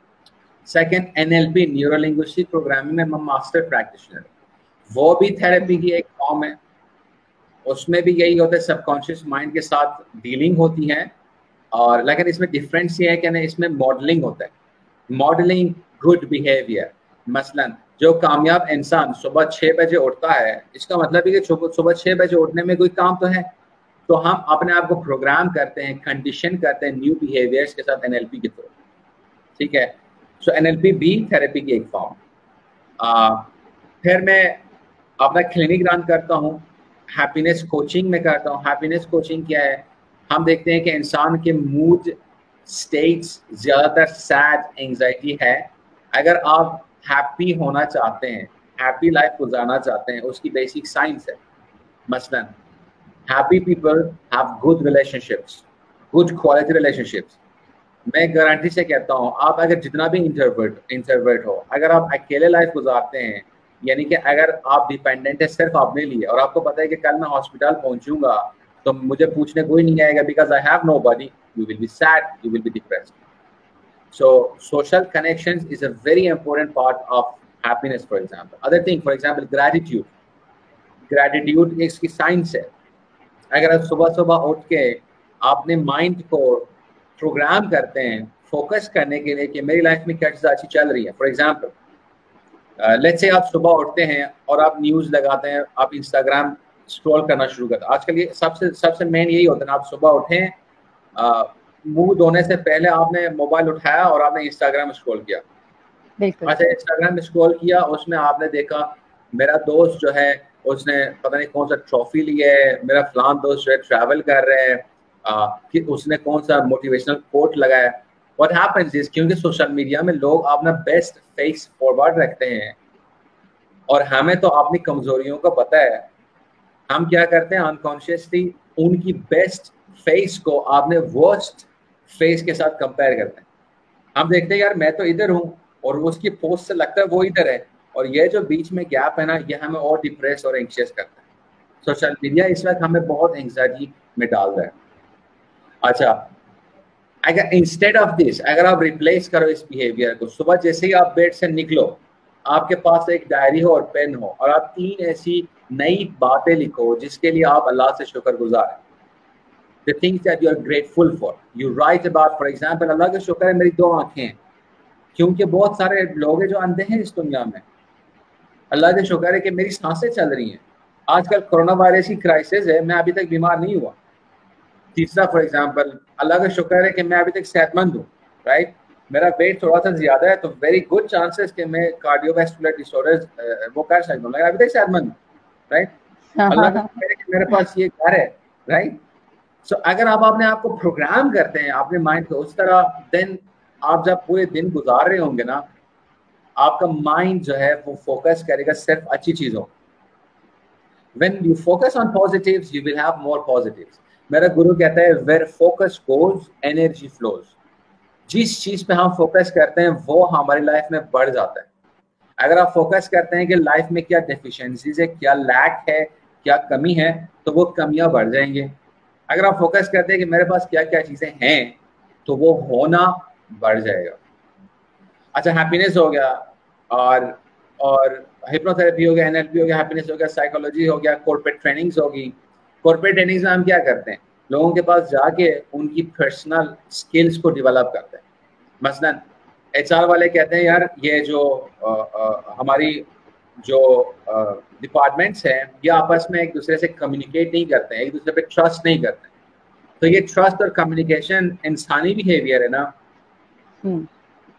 Second, N L P neuro linguistic programming میں ماسٹر پریکٹیشنر, وہ بھی تھراپی کی ایک فارم ہے. اس میں بھی یہی ہوتا ہے, سب کانشیس مائنڈ کے ساتھ ڈیلنگ ہوتی ہے, اور لیکن اس میں ڈفرینس یہ ہے کہ اس میں ماڈلنگ ہوتا ہے, ماڈلنگ گڈ بیہیویئر. مثلا جو کامیاب انسان صبح چھ بجے اٹھتا ہے, اس کا مطلب ہے کہ صبح چھ بجے اٹھنے میں کوئی کام تو ہے, تو ہم اپنے آپ کو پروگرام کرتے ہیں, کنڈیشن کرتے ہیں نیو بیہیویئرس کے ساتھ این ایل پی کے تھرو, ٹھیک ہے. سو این ایل پی بھی تھراپی کی ایک فارم. پھر میں اپنا کلینک رن کرتا ہوں, ہیپینس کوچنگ میں کرتا ہوں. ہیپینس کوچنگ کیا ہے, ہم دیکھتے ہیں کہ انسان کے موڈ اسٹیٹس زیادہ تر سیڈ, اینگزائٹی ہے. اگر آپ ہیپی ہونا چاہتے ہیں, ہیپی لائف گزارنا چاہتے ہیں, اس کی بیسک سائنس ہے. مثلا happy people have good relationships, good quality relationships. میں گارنٹی سے کہتا ہوں, آپ اگر جتنا بھی انٹروورٹ انٹروورٹ ہو, اگر آپ اکیلے لائف گزارتے ہیں, یعنی کہ اگر آپ ڈیپینڈنٹ ہے صرف اپنے لیے, اور آپ کو پتہ ہے کہ کل میں ہاسپٹل پہنچوں گا تو مجھے پوچھنے کوئی نہیں آئے گا, because I have nobody, you will be sad, you will be depressed. So social connections is a very important part of happiness. For example, other thing, for example, gratitude. Gratitude اس کی science ہے. اگر آپ صبح صبح اٹھ کے اپنے مائنڈ کو پروگرام کرتے ہیں فوکس کرنے کے لیے کہ میری لائف میں کیا چیز اچھی چل رہی ہے. فار ایگزامپل لیٹس سے آپ صبح اٹھتے ہیں اور آپ نیوز لگاتے ہیں, آپ انسٹاگرام اسکرول کرنا شروع کرتے ہیں. آج کل یہ سب سے سب سے مین یہی ہوتا ہے, آپ صبح اٹھیں, منہ دھونے سے پہلے آپ نے موبائل اٹھایا اور آپ نے انسٹاگرام اسکرول کیا. اچھا انسٹاگرام اسکرول کیا, اس میں آپ نے دیکھا میرا دوست جو ہے اس نے پتہ نہیں کون سا ٹرافی لیا ہے, میرا فلان دوست جو ہے ٹریول کر رہے ہیں, کہ اس نے کون سا موٹیویشنل کوٹ لگایا. واٹ ہیپنز از, کیونکہ سوشل میڈیا میں لوگ اپنا بیسٹ فیس فارورڈ رکھتے ہیں, اور ہمیں تو اپنی کمزوریوں کا پتہ ہے, ہم کیا کرتے ہیں انکانشیسلی ان کی بیسٹ فیس کو آپ نے ورسٹ فیس کے ساتھ کمپیئر کرتے ہیں. ہم دیکھتے ہیں یار میں تو ادھر ہوں, اور اس کی پوسٹ سے لگتا ہے وہ ادھر ہے, اور یہ جو بیچ میں گیپ ہے نا, یہ ہمیں اور ڈپریس اور اینکشیس کرتا ہے. سوشل میڈیا اس وقت ہمیں بہت اینگزائٹی میں ڈال رہا ہے. اچھا اگر انسٹیڈ آف دس, اگر آپ ریپلیس کرو اس بیہیویئر کو, صبح جیسے ہی آپ بیڈ سے نکلو, آپ کے پاس ایک ڈائری ہو اور پین ہو, اور آپ تین ایسی نئی باتیں لکھو جس کے لیے آپ اللہ سے شکر گزار ہیں. The things that you are grateful for. You write about, for example, اللہ کا شکر ہے میری دو آنکھیں ہیں, کیونکہ بہت سارے لوگ ہیں جو اندھے ہیں اس دنیا میں. اللہ کا شکر ہے کہ میری سانسیں چل رہی ہیں. آج کل کرونا وائرس کی کرائسس ہے, میں ابھی تک بیمار نہیں ہوا. تیسرا فار ایگزامپل, اللہ کا شکر ہے کہ میں ابھی تک صحت مند ہوں, رائٹ. میرا ویٹ تھوڑا سا زیادہ ہے, تو ویری گڈ چانسز کہ میں کارڈیو ویسکولر ڈس آرڈرز وہ کر سکتا ہوں, لیکن ابھی تک صحت مند ہوں, رائٹ. اللہ کا شکر ہے کہ میرے پاس یہ گھر ہے, رائٹ. سو اگر آپ اپنے آپ کو پروگرام کرتے ہیں اپنے مائنڈ کو اس طرح, دین آپ جب پورے دن گزار رہے ہوں گے نا, آپ کا مائنڈ جو ہے وہ فوکس کرے گا صرف اچھی چیزوں. When you focus on positives, you will have more positives. میرا گرو کہتا ہے where focus goes, energy flows. جس چیز پہ ہم فوکس کرتے ہیں وہ ہماری لائف میں بڑھ جاتا ہے. اگر آپ فوکس کرتے ہیں کہ لائف میں کیا ڈیفیشنسیز ہے, کیا لیک ہے, کیا کمی ہے, تو وہ کمیاں بڑھ جائیں گے. اگر آپ فوکس کرتے ہیں کہ میرے پاس کیا کیا چیزیں ہیں, تو وہ ہونا بڑھ جائے گا. اچھا ہیپینس ہو گیا, اور اور ہپنو تھراپی ہو گیا, این ایل پی ہو گیا, ہیپینس ہو گیا, سائیکالوجی ہو گیا, کارپوریٹ ٹریننگز ہوگی. کارپوریٹ ٹریننگز میں ہم کیا کرتے ہیں, لوگوں کے پاس جا کے ان کی پرسنل اسکلس کو ڈیولپ کرتے ہیں. مثلا ایچ آر والے کہتے ہیں یار یہ جو ہماری جو ڈپارٹمنٹس ہیں یہ آپس میں ایک دوسرے سے کمیونیکیٹ نہیں کرتے ہیں, ایک دوسرے پہ ٹرسٹ نہیں کرتے. تو یہ ٹرسٹ اور کمیونیکیشن انسانی بیہیویئر ہے نا,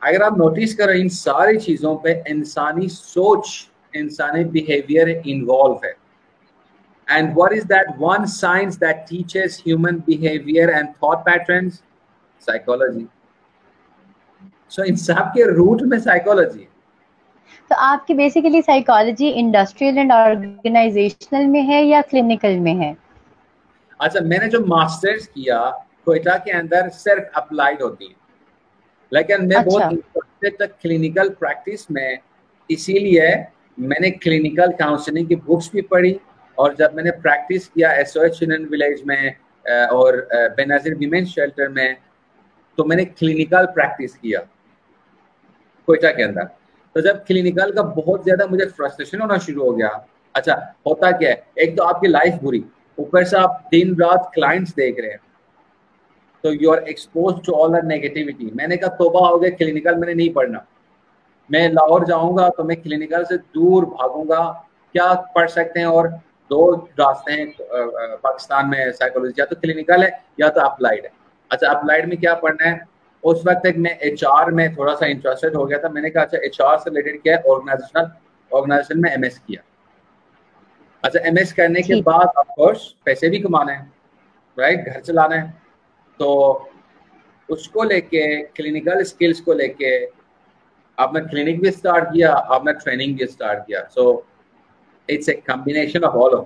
اگر آپ نوٹس کریں ان ساری چیزوں پہ انسانی سوچ, انسانی بیہیویئر انوالو ہے. And what is that one science that teaches human behavior and thought patterns? Psychology. So ان سب کے روٹ میں سائیکولوجی. تو آپ کی basically psychology industrial and organisational میں ہے یا کلینکل میں ہے؟ اچھا, میں نے جو ماسٹرز کیا کوئٹہ کے اندر صرف اپلائیڈ ہوتی ہے, لیکن میں بہت انٹرسٹڈ تھا کلینکل پریکٹس میں, اسی لیے میں نے کلینکل کاؤنسلنگ کی بکس بھی پڑھی, اور جب میں نے پریکٹس کیا S O S children village میں اور بے نظیر ویمن شیلٹر میں, تو میں نے کلینکل پریکٹس کیا کوئٹہ کے اندر. تو جب کلینکل کا بہت زیادہ مجھے فرسٹریشن ہونا شروع ہو گیا. اچھا ہوتا کیا ہے, ایک تو آپ کی لائف بری, اوپر سے آپ دن رات کلائنٹس دیکھ رہے ہیں, تو you are expose to all negativity. میں نے کہا توبہ ہو گیا, کلینکل میں نے نہیں پڑھنا, میں لاہور جاؤں گا تو میں کلینکل سے دور بھاگوں گا. کیا پڑھ سکتے ہیں, اور دو راستے ہیں پاکستان میں سائیکولوجی, یا تو کلینکل ہے یا تو اپلائیڈ ہے. اچھا اپلائیڈ میں کیا پڑھنا ہے؟ اس وقت تک میں ایچ آر میں تھوڑا سا انٹرسٹڈ ہو گیا تھا. میں نے کہا اچھا ایچ آر سے ریلیٹڈ کیا ہے, آرگنائزیشنل آرگنائزیشن میں ایم ایس کیا. اچھا ایم ایس کرنے کے بعد آف کورس پیسے بھی کمانا ہے, رائٹ, گھر چلانا ہے. تو اس کو لے کے کلینکل اسکلس کو لے کے اب میں کلینک بھی اسٹارٹ کیا, اب میں ٹریننگ بھی اسٹارٹ کیا. So it's a combination of all of.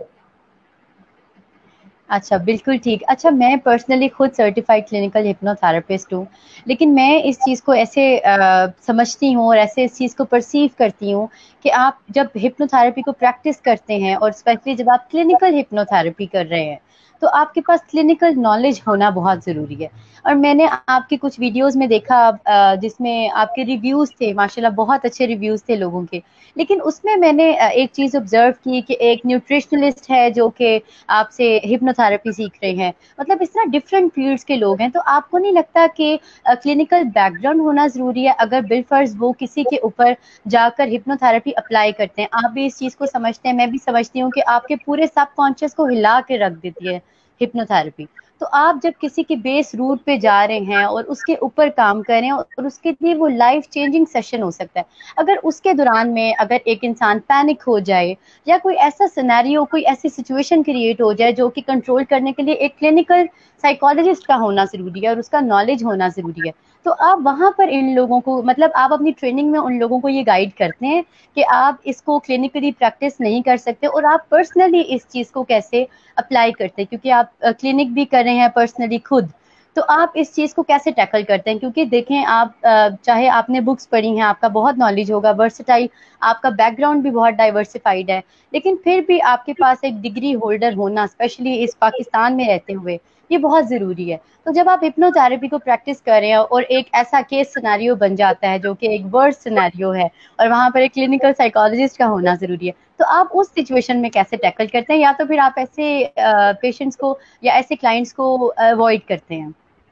اچھا بالکل ٹھیک. اچھا میں پرسنلی خود سرٹیفائڈ کلینکل ہپنو تھراپسٹ ہوں, لیکن میں اس چیز کو ایسے سمجھتی ہوں اور ایسے اس چیز کو پرسیو کرتی ہوں کہ آپ جب ہپنو تھراپی کو پریکٹس کرتے ہیں, اور اسپیشلی جب آپ کلینکل ہپنو تھراپی کر رہے ہیں, تو آپ کے پاس کلینکل نالج ہونا بہت ضروری ہے. اور میں نے آپ کی کچھ ویڈیوز میں دیکھا جس میں آپ کے ریویوز تھے, ماشاءاللہ بہت اچھے ریویوز تھے لوگوں کے, لیکن اس میں میں نے ایک چیز آبزرو کی کہ ایک نیوٹریشنلسٹ ہے جو کہ آپ سے ہپنو تھراپی سیکھ رہے ہیں, مطلب اس طرح ڈفرینٹ فیلڈس کے لوگ ہیں. تو آپ کو نہیں لگتا کہ کلینکل بیک گراؤنڈ ہونا ضروری ہے اگر بالفرض وہ کسی کے اوپر جا کر ہپنو تھراپی اپلائی کرتے ہیں؟ آپ بھی اس چیز کو سمجھتے ہیں, میں بھی سمجھتی ہوں کہ آپ کے پورے سب کانشیس کو ہلا کے رکھ دیتی ہے ہپنو تھراپی. تو آپ جب کسی کے بیس روٹ پہ جا رہے ہیں اور اس کے اوپر کام کریں, اور اس کے لیے وہ لائف چینجنگ سیشن ہو سکتا ہے, اگر اس کے دوران میں اگر ایک انسان پینک ہو جائے یا کوئی ایسا سینیریو, کوئی ایسی سچویشن کریٹ ہو جائے جو کہ کنٹرول کرنے کے لیے ایک کلینکل سائیکالوجسٹ کا ہونا ضروری ہے اور اس کا نالج ہونا ضروری ہے, تو آپ وہاں پر ان لوگوں کو, مطلب آپ اپنی ٹریننگ میں ان لوگوں کو یہ گائیڈ کرتے ہیں کہ آپ اس کو کلینکلی پریکٹس نہیں کر سکتے, اور آپ پرسنلی اس چیز کو کیسے اپلائی کرتے ہیں, کیونکہ آپ کلینک بھی کر رہے ہیں پرسنلی خود, تو آپ اس چیز کو کیسے ٹیکل کرتے ہیں؟ کیونکہ دیکھیں آپ چاہے آپ نے بکس پڑھی ہیں, آپ کا بہت نالج ہوگا, ورسٹائل, آپ کا بیک گراؤنڈ بھی بہت ڈائیورسفائڈ ہے, لیکن پھر بھی آپ کے پاس ایک ڈگری ہولڈر ہونا, اسپیشلی اس پاکستان میں رہتے ہوئے, یہ بہت ضروری ہے. تو جب آپ ہپنو تھراپی کو پریکٹس کر رہے ہیں اور ایک ایسا کیس سینیریو بن جاتا ہے جو کہ ایک ورسٹ سینیریو ہے, اور وہاں پر ایک کلینکل سائیکالوجسٹ کا ہونا ضروری ہے, تو آپ اس سچویشن میں کیسے ٹیکل کرتے ہیں, یا تو پھر آپ ایسے پیشنٹس کو یا ایسے کلائنٹس کو اوائڈ کرتے ہیں؟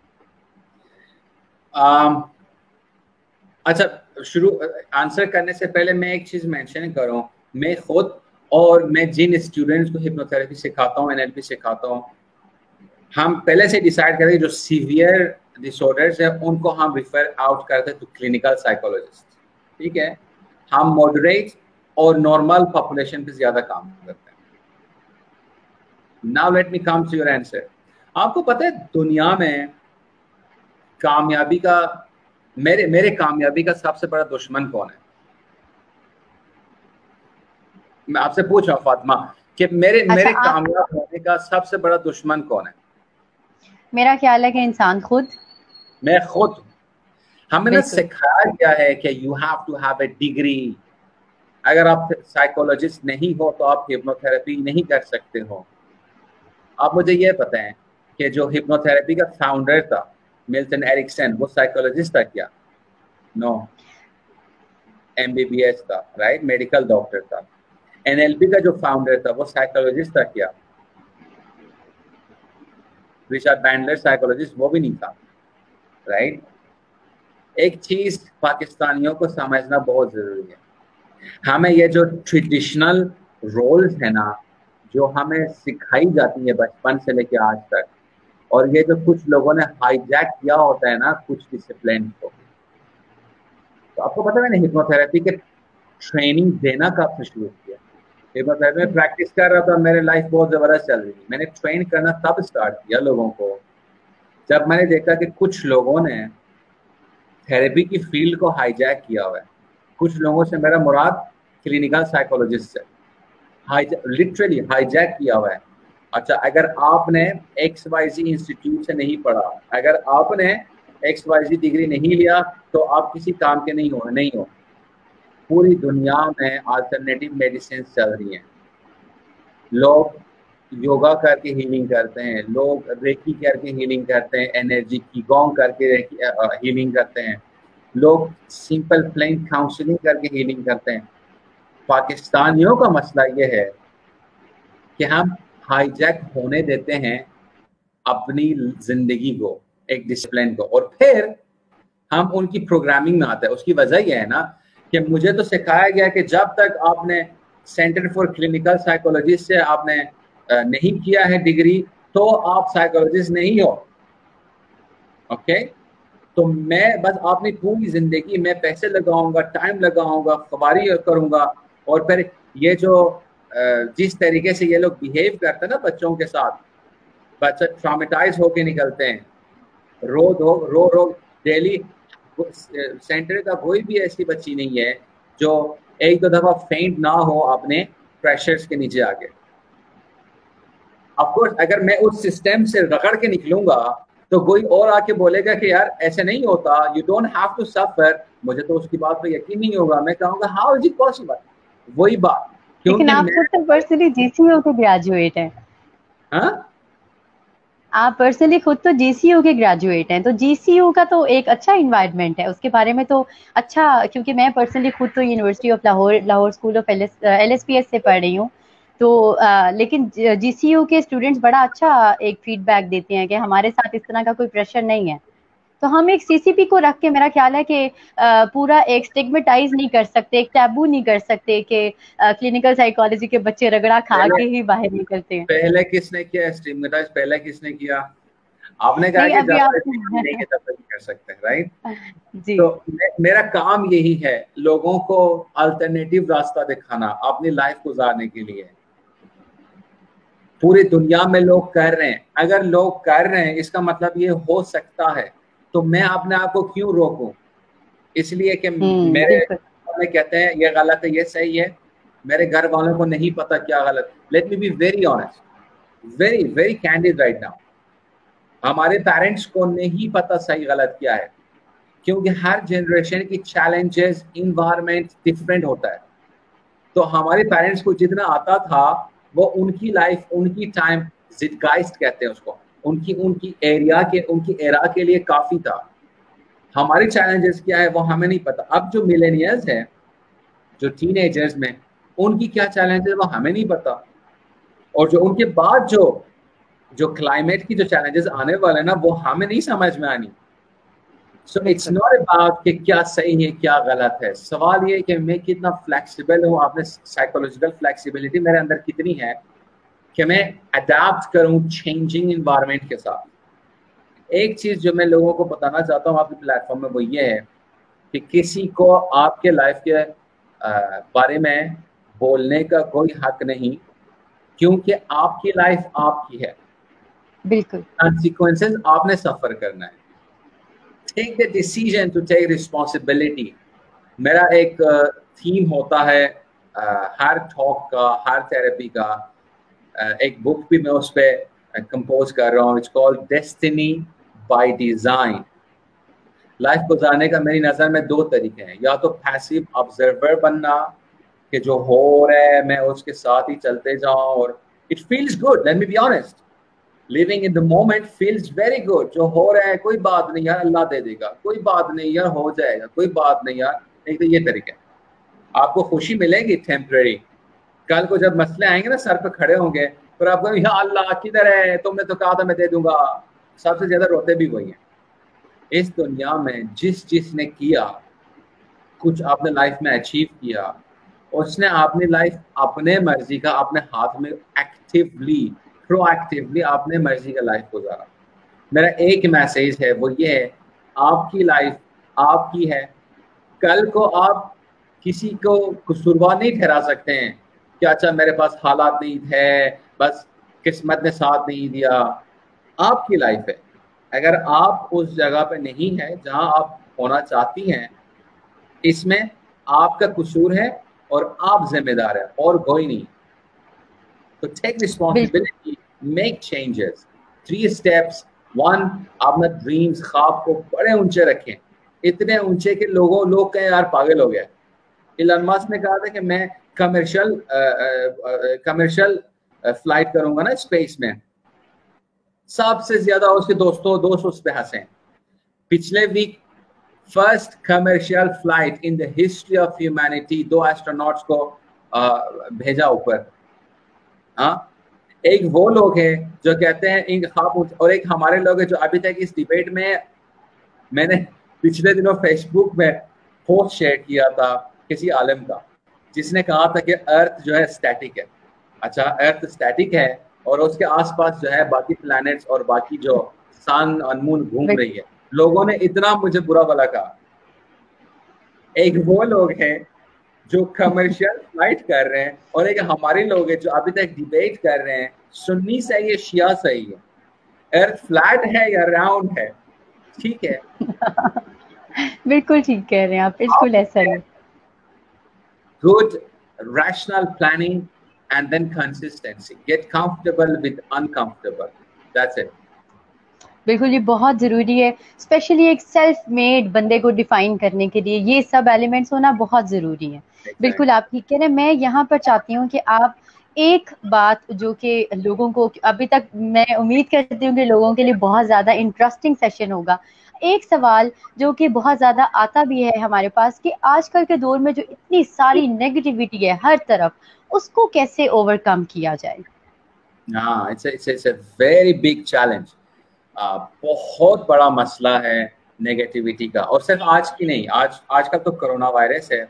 um, اچھا شروع آنسر کرنے سے پہلے میں ایک چیز مینشن کروں, میں خود اور میں جن اسٹوڈنٹس کو ہپنو تھراپی سکھاتا ہوں, این ایل پی سکھاتا ہوں, ہم پہلے سے ڈیسائیڈ کرتے ہیں جو سیویئر ڈس آرڈرز ہیں ان کو ہم ریفر آؤٹ کرتے ہیں ٹو کلینکل سائیکولوجسٹ. ٹھیک ہے, ہم ماڈریٹ اور نارمل پاپولیشن پہ زیادہ کام کرتے ہیں. Now let me come to your answer. آپ کو پتہ ہے دنیا میں کامیابی کا, میرے میرے کامیابی کا سب سے بڑا دشمن کون ہے؟ میں آپ سے پوچھ رہا ہوں فاطمہ کہ میرے میرے کامیاب ہونے کا سب سے بڑا دشمن کون ہے؟ میرا خیال ہے کہ انسان خود. میں خود. ہمیں نے سکھایا گیا ہے کہ you have to have a degree. اگر آپ سائیکولوجسٹ نہیں ہو تو آپ ہپنو تھراپی نہیں کر سکتے ہو. آپ مجھے یہ پتہ ہے کہ جو ہپنو تھراپی کا فاؤنڈر تھا ملٹن ایرکسن, وہ سائیکولوجسٹ تھا کیا؟ No, M B B S تھا, رائٹ, میڈیکل ڈاکٹر تھا. این ایل پی کا جو فاؤنڈر تھا وہ سائیکولوجسٹ تھا کیا؟ رچرڈ بینڈلر سائیکولوجسٹ وہ بھی نہیں تھا, رائٹ. ایک چیز پاکستانیوں کو سمجھنا بہت ضروری ہے, ہمیں یہ جو ٹریڈیشنل رولز ہیں نا جو ہمیں سکھائی جاتی ہے بچپن سے لے کے آج تک, اور یہ جو کچھ لوگوں نے ہائی جیک کیا ہوتا ہے نا کچھ ڈسپلن کو, تو آپ کو پتا میں نے ہپنو تھراپی کے ٹریننگ دینا کب سے شروع کیا؟ ہپنو تھراپی میں پریکٹس کر رہا تھا, میرے لائف بہت زبردست چل رہی تھی. میں نے ٹرین کرنا تب اسٹارٹ کیا لوگوں کو جب میں نے دیکھا کہ کچھ لوگوں نے تھراپی کی فیلڈ کو ہائی جیک کیا ہوا ہے. کچھ لوگوں سے میرا مراد کلینکل سائیکولوجسٹ سے لٹرلی ہائی جیک کیا ہوا ہے. اچھا, اگر آپ نے ایکس وائی زی انسٹیٹیوٹ سے نہیں پڑھا, اگر آپ نے ایکس وائی زی ڈگری نہیں لیا تو آپ کسی کام کے نہیں ہو نہیں ہو. پوری دنیا میں آلٹرنیٹیو میڈیسنز چل رہی ہیں. لوگ یوگا کر کے ہیلنگ کرتے ہیں, لوگ ریکی کر کے ہیلنگ کرتے ہیں, انرجی کی گونگ کر کے ہیلنگ کرتے ہیں, لوگ سمپل پلین کاؤنسلنگ کر کے ہیلنگ کرتے ہیں. پاکستانیوں کا مسئلہ یہ ہے کہ ہم ہائی جیک ہونے دیتے ہیں اپنی زندگی کو, ایک ڈسپلن کو, اور پھر ہم ان کی پروگرامنگ میں آتے ہیں. اس کی وجہ یہ ہے نا کہ مجھے تو سکھایا گیا کہ جب تک آپ نے سینٹر فار کلینکل سائیکولوجی سے آپ نے نہیں کیا ہے ڈگری تو آپ سائیکولوجسٹ نہیں ہو. اوکے, تو میں بس اپنی پوری زندگی میں پیسے لگاؤں گا, ٹائم لگاؤں گا, خواری کروں گا, اور پھر یہ جو جس طریقے سے یہ لوگ بیہیو کرتے ہیں نا بچوں کے ساتھ, بچے ٹرامٹائز ہو کے نکلتے ہیں, رو دو رو رو ڈیلی. سینٹر کا کوئی بھی ایسی بچی نہیں ہے جو ایک دو دفعہ فینٹ نہ ہو اپنے پریشرز کے نیچے آگے. آف کورس اگر میں اس سسٹم سے رگڑ کے نکلوں گا تو کوئی اور آ کے بولے گا کہ یار ایسے نہیں ہوتا, you don't have to suffer. مجھے تو اس کی بات پہ یقین نہیں ہوگا, میں کہوں گا ہاؤ از اٹ پاسبل. وہی بات, لیکن آپ خود تو پرسنلی جی سی او کے گریجویٹ ہیں. ہاں, آپ پرسنلی خود تو جی سی او کے گریجویٹ ہیں, تو جی سی او کا تو ایک اچھا انوائرمنٹ ہے, اس کے بارے میں تو اچھا, کیونکہ میں پرسنلی خود تو university of Lahore Lahore school of L S P S سے پڑھ رہی ہوں. تو لیکن جی سی او کے اسٹوڈینٹس بڑا اچھا ایک فیڈ بیک دیتے ہیں کہ ہمارے ساتھ اس طرح کا کوئی پریشر نہیں ہے. تو ہم ایک سی سی پی کو رکھ کے میرا خیال ہے کہ پورا ایک اسٹگمیٹائز نہیں کر سکتے, ایک ٹیبو نہیں کر سکتے کہ کلینکل سائیکالوجی کے بچے رگڑا کھا کے ہی باہر نکلتے ہیں. پہلے کس نے کیا اسٹگمیٹائز؟ پہلے کس نے کیا؟ آپ نے کہا کہ جب تک نہیں کہ تب تک کر سکتے ہیں, رائٹ؟ جی, تو میرا کام یہی ہے لوگوں کو الٹرنیٹیو راستہ دکھانا اپنی لائف گزارنے کے لیے. پوری دنیا میں لوگ کر رہے ہیں, اگر لوگ کر رہے ہیں اس کا مطلب یہ ہو سکتا ہے, تو میں اپنے آپ کو کیوں روکوں؟ اس لیے کہ میرے میں کہتے ہیں یہ غلط ہے, یہ صحیح ہے, میرے گھر والوں کو نہیں پتا کیا غلط. Let me be very honest, very very candid right now. ہمارے پیرنٹس کو نہیں پتا صحیح غلط کیا ہے, کیونکہ ہر جنریشن کی چیلنجز انوائرمنٹ ڈفرینٹ ہوتا ہے. تو ہمارے پیرنٹس کو جتنا آتا تھا وہ ان کی لائف, ان کی ٹائم, زڈگائسٹ کہتے ہیں اس کو, ان کی ان کی ایریا کے ان کی ایرا کے لیے کافی تھا. ہماری چیلنجز کیا ہے وہ ہمیں نہیں پتا. اب جو ملینیئرز ہیں, جو ٹین ایجرز میں, ان کی کیا چیلنجز وہ ہمیں نہیں پتا, اور جو ان کے بعد جو جو کلائمیٹ کی جو چیلنجز آنے والے ہیں نا وہ ہمیں نہیں سمجھ میں آنی. سو اٹس ناٹ اباؤٹ کہ کیا صحیح ہے کیا غلط ہے, سوال یہ کہ میں کتنا فلیکسیبل ہوں, آپ نے سائیکولوجیکل فلیکسیبلٹی میرے اندر کتنی ہے کہ میں اڈیپٹ کروں چینجنگ انوائرمنٹ کے ساتھ. ایک چیز جو میں لوگوں کو بتانا چاہتا ہوں آپ کے پلیٹ فارم میں وہ یہ ہے کہ کسی کو آپ کے لائف کے بارے میں بولنے کا کوئی حق نہیں, کیونکہ آپ کی لائف آپ کی ہے. بالکل, کانسیکوینسز آپ نے سفر کرنا ہے. Take the decision to take responsibility. میرا ایک تھیم ہوتا ہے ہر ٹاک کا, ہر تھراپی کا. ایک بک بھی میں اس پہ کمپوز کر رہا ہوں, it's called destiny by design. Life گزارنے کا میری نظر میں دو طریقے ہیں, یا تو پیسیو آبزرور بننا کہ جو ہو رہا ہے میں اس کے ساتھ ہی چلتے جاؤں, اور it feels good, let me be honest, living in the moment feels very good. جو ہو رہا ہے کوئی بات نہیں یار, اللہ دے دے گا, کوئی بات نہیں یار, ہو جائے گا, کوئی بات نہیں یار. ایک تو یہ طریقہ ہے, آپ کو خوشی ملے گی ٹیمپرری. کل کو جب مسئلے آئیں گے نا سر پہ کھڑے ہوں گے, پھر آپ کو یا اللہ کدھر ہے, تم نے تو کہا تھا میں دے دوں گا. سب سے زیادہ روتے بھی وہی ہیں. اس دنیا میں جس جس نے کیا کچھ آپ نے لائف میں اچیو کیا, اس نے اپنی لائف اپنے مرضی کا اپنے ہاتھ میں ایکٹیولی پرو ایکٹیولی اپنے مرضی کا لائف گزارا. میرا ایک میسیج ہے وہ یہ ہے, آپ کی لائف آپ کی ہے, کل کو آپ کسی کو قصوروار نہیں ٹھہرا سکتے ہیں کہ اچھا میرے پاس حالات نہیں تھے, بس قسمت نے ساتھ نہیں دیا. آپ کی لائف ہے, اگر آپ اس جگہ پہ نہیں ہے جہاں آپ ہونا چاہتی ہیں, اس میں آپ کا قصور ہے اور آپ ذمہ دار ہیں اور کوئی نہیں. تو take responsibility, make changes. Three steps. One, اپنا ڈریمز, خواب کو بڑے اونچے رکھیں, اتنے اونچے کہ لوگوں لوگ کہیں یار پاگل ہو گیا. ایلن ماسک نے کہا تھا کہ میں کمرشل کمرشل فلائٹ کروں گا نا اسپیس میں, سب سے زیادہ اس کے دوستوں دوست اس پہ ہنسے. پچھلے week first commercial flight in the history of humanity, دو ایسٹروناٹس کو بھیجا اوپر. ہاں, ایک وہ لوگ ہیں جو کہتے ہیں ان خواب, اور ایک ہمارے لوگ ہیں جو ابھی تک اس ڈیبیٹ میں, میں نے پچھلے دنوں فیس بک میں پوسٹ شیئر کیا تھا کسی عالم کا جس نے کہا تھا کہ ارتھ جو ہے اسٹیٹک ہے. اچھا, ارتھ اسٹیٹک ہے اور اس کے آس پاس جو ہے باقی پلانٹس اور باقی جو سن اور مون گھوم رہی ہے. لوگوں نے اتنا مجھے برا بلا کہا. ایک وہ لوگ ہیں جو کمرشل فلائٹ کر رہے ہیں, اور ایک ہمارے لوگ ہیں جو ابھی تک ڈیبیٹ کر رہے ہیں سنی صحیح ہے شیعہ صحیح ہے, ارتھ فلیٹ ہے یا راؤنڈ ہے. ٹھیک ہے, بالکل ٹھیک کہہ رہے ہیں آپ, بالکل ایسا ہی. Good rational planning and then consistency. Get comfortable with uncomfortable. That's it. بالکل یہ بہت ضروری ہے, اسپیشلی ایک سیلف میڈ بندے کو ڈیفائن کرنے کے لیے یہ سب ایلیمنٹس ہونا بہت ضروری ہے. بالکل آپ ٹھیک کہہ رہے ہیں. میں یہاں پر چاہتی ہوں کہ آپ ایک بات جو کہ لوگوں کو ابھی تک میں امید کرتی ہوں کہ لوگوں کے لیے بہت زیادہ انٹرسٹنگ سیشن ہوگا, ایک سوال جو کہ بہت زیادہ آتا بھی ہے ہمارے پاس کہ آج کل کے دور میں جو اتنی ساری نیگیٹیوٹی ہے ہر طرف, اس کو کیسے اوور کم کیا جائے؟ ہاں, it's it's it's a very big challenge. بہت بڑا مسئلہ ہے نیگیٹیوٹی کا, اور صرف آج کی نہیں, آج آج کل تو کرونا وائرس ہے.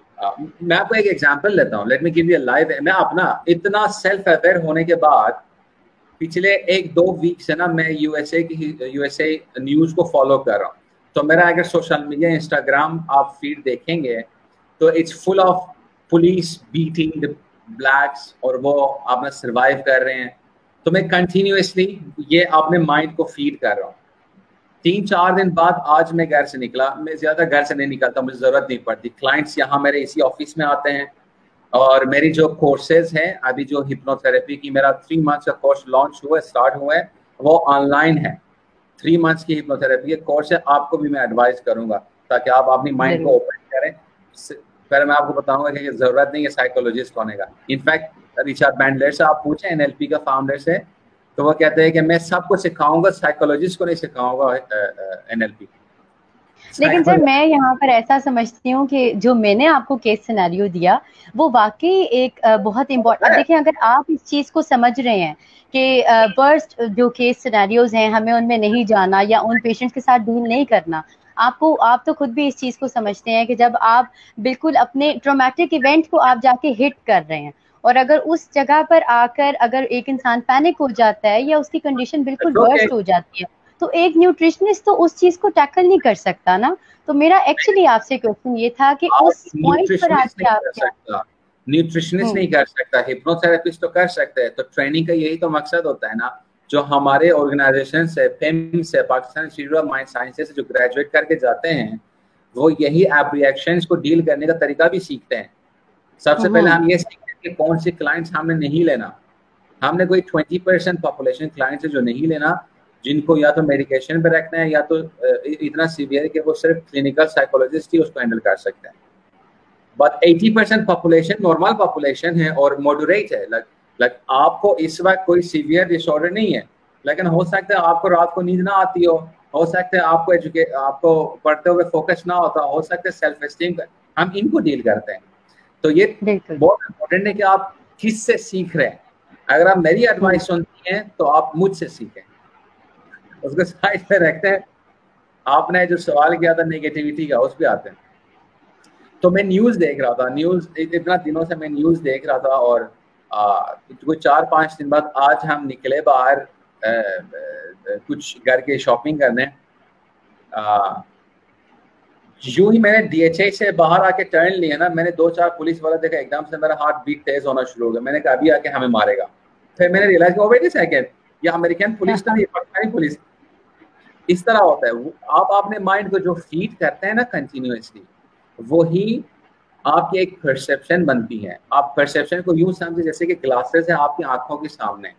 میں آپ کو ایک ایگزامپل لیتا ہوں. Let me give you a live. میں اپنا اتنا سیلف اویئر ہونے کے بعد پچھلے ایک دو ویک سے نا میں یو ایس اے کی یو ایس اے نیوز کو فالو کر رہا ہوں. تو میرا اگر سوشل میڈیا انسٹاگرام آپ فیڈ دیکھیں گے تو it's full of police beating the blacks, اور وہ آپ نے سروائیو کر رہے ہیں. تو میں کنٹینیوسلی یہ اپنے مائنڈ کو فیڈ کر رہا ہوں. تین چار دن بعد آج میں گھر سے نکلا. میں زیادہ گھر سے نہیں نکلتا, مجھے ضرورت نہیں پڑتی. کلائنٹس یہاں میرے اسی آفس میں آتے ہیں, اور میری جو کورسز ہیں ابھی جو ہپنو تھراپی کی میرا تھری منتھس کا کورس لانچ ہوا ہے, اسٹارٹ ہوا ہے, وہ آن لائن ہے. تھری منتھس کی ہپنو تھراپی کے کورس ہے. آپ کو بھی میں ایڈوائز کروں گا تاکہ آپ اپنی مائنڈ کو اوپن کریں. پہلے میں آپ کو بتاؤں گا کہ ضرورت نہیں ہے سائیکولوجسٹ ہونے کا. انفیکٹ ریچارڈ بینڈلر سے آپ پوچھیں, این ایل پی کا فاؤنڈر سے, تو وہ کہتے ہیں کہ میں سب کو سکھاؤں گا, سائیکولوجسٹ کو نہیں سکھاؤں گا این ایل پی. لیکن سر میں یہاں پر ایسا سمجھتی ہوں کہ جو میں نے آپ کو کیس سیناریو دیا وہ واقعی ایک بہت امپورٹنٹ. اب دیکھیں, اگر آپ اس چیز کو سمجھ رہے ہیں کہ ورسٹ جو کیس سیناریوز ہیں ہمیں ان میں نہیں جانا یا ان پیشنٹس کے ساتھ ڈیل نہیں کرنا, آپ کو آپ تو خود بھی اس چیز کو سمجھتے ہیں کہ جب آپ بالکل اپنے ٹرامیٹک ایونٹ کو آپ جا کے ہٹ کر رہے ہیں, اور اگر اس جگہ پر آ کر اگر ایک انسان پینک ہو جاتا ہے یا اس کی کنڈیشن بالکل ورسٹ ہو جاتی ہے, تو ایک نیوٹریشنسٹ تو اس چیز کو ٹیکل نہیں کر سکتا نا. تو میرا ایکچولی آپ سے کوشچن یہ تھا کہ اس پوائنٹ پر آ کے آپ کیا نیوٹریشنسٹ نہیں کر سکتا, ہپنو تھراپسٹ تو کر سکتے ہیں. تو ٹریننگ کا یہی تو مقصد ہوتا ہے نا, جو ہمارے آرگنائزیشن سے پیم سے Pakistan institute of mind sciences سے جو گریجویٹ کر کے جاتے ہیں وہ یہی ایپ ریئیکشنز کو ڈیل کرنے کا طریقہ بھی سیکھتے ہیں. سب سے پہلے ہم یہ سیکھتے ہیں کہ کون سے کلائنٹس ہم نے نہیں لینا. ہم نے کوئی ٹوینٹی پرسینٹ پاپولیشن کلائنٹس ہے جو نہیں لینا, جن کو یا تو میڈیکیشن پہ رکھنا ہے یا تو اتنا سیویئر ہے کہ وہ صرف کلینکل سائیکولوجسٹ ہی اس کو ہینڈل کر سکتے ہیں. But eighty percent population normal population ہے اور ماڈریٹ ہے. لائک آپ کو اس وقت کوئی سیویئر ڈس آرڈر نہیں ہے, لیکن ہو سکتا ہے آپ کو رات کو نیند نہ آتی ہو, ہو سکتا ہے آپ کو ایجوکیٹ آپ کو پڑھتے ہوئے فوکس نہ ہوتا, ہو سکتا ہے سیلف اسٹیم. ہم ان کو ڈیل کرتے ہیں. تو یہ بہت امپورٹنٹ ہے کہ آپ کس سے سیکھ رہے ہیں. اگر آپ میری ایڈوائس سنتی ہیں تو آپ مجھ سے سیکھیں, اس کو سائڈ پہ رکھتے ہیں. آپ نے جو سوال کیا تھا نیگیٹیوٹی کا, اس پہ آتے ہیں. تو میں نیوز دیکھ رہا تھا, نیوز اتنا دنوں سے میں نیوز دیکھ رہا تھا, اور کوئی چار پانچ دن بعد آج ہم نکلے باہر کچھ گھر کے شاپنگ کرنے. यूं ही मैंने डीएचए से बाहर आके टर्न लिया ना, मैंने दो चार पुलिस वाला देखा, एकदम से मेरा हार्ट बीट तेज होना शुरू हो गया। मैंने कहा अभी आके हमें मारेगा। फिर मैंने रियलाइज किया, वेट अ सेकंड, ये अमेरिकन पुलिस तो नहीं, पाकिस्तानी पुलिस। इस तरह होता है। आप अपने माइंड को जो फीड करते हैं ना कंटिन्यूअसली, वही आपकी एक परसेप्शन बनती है। आप परसेप्शन को यूं समझे जैसे कि ग्लासेस है आपकी आंखों के सामने,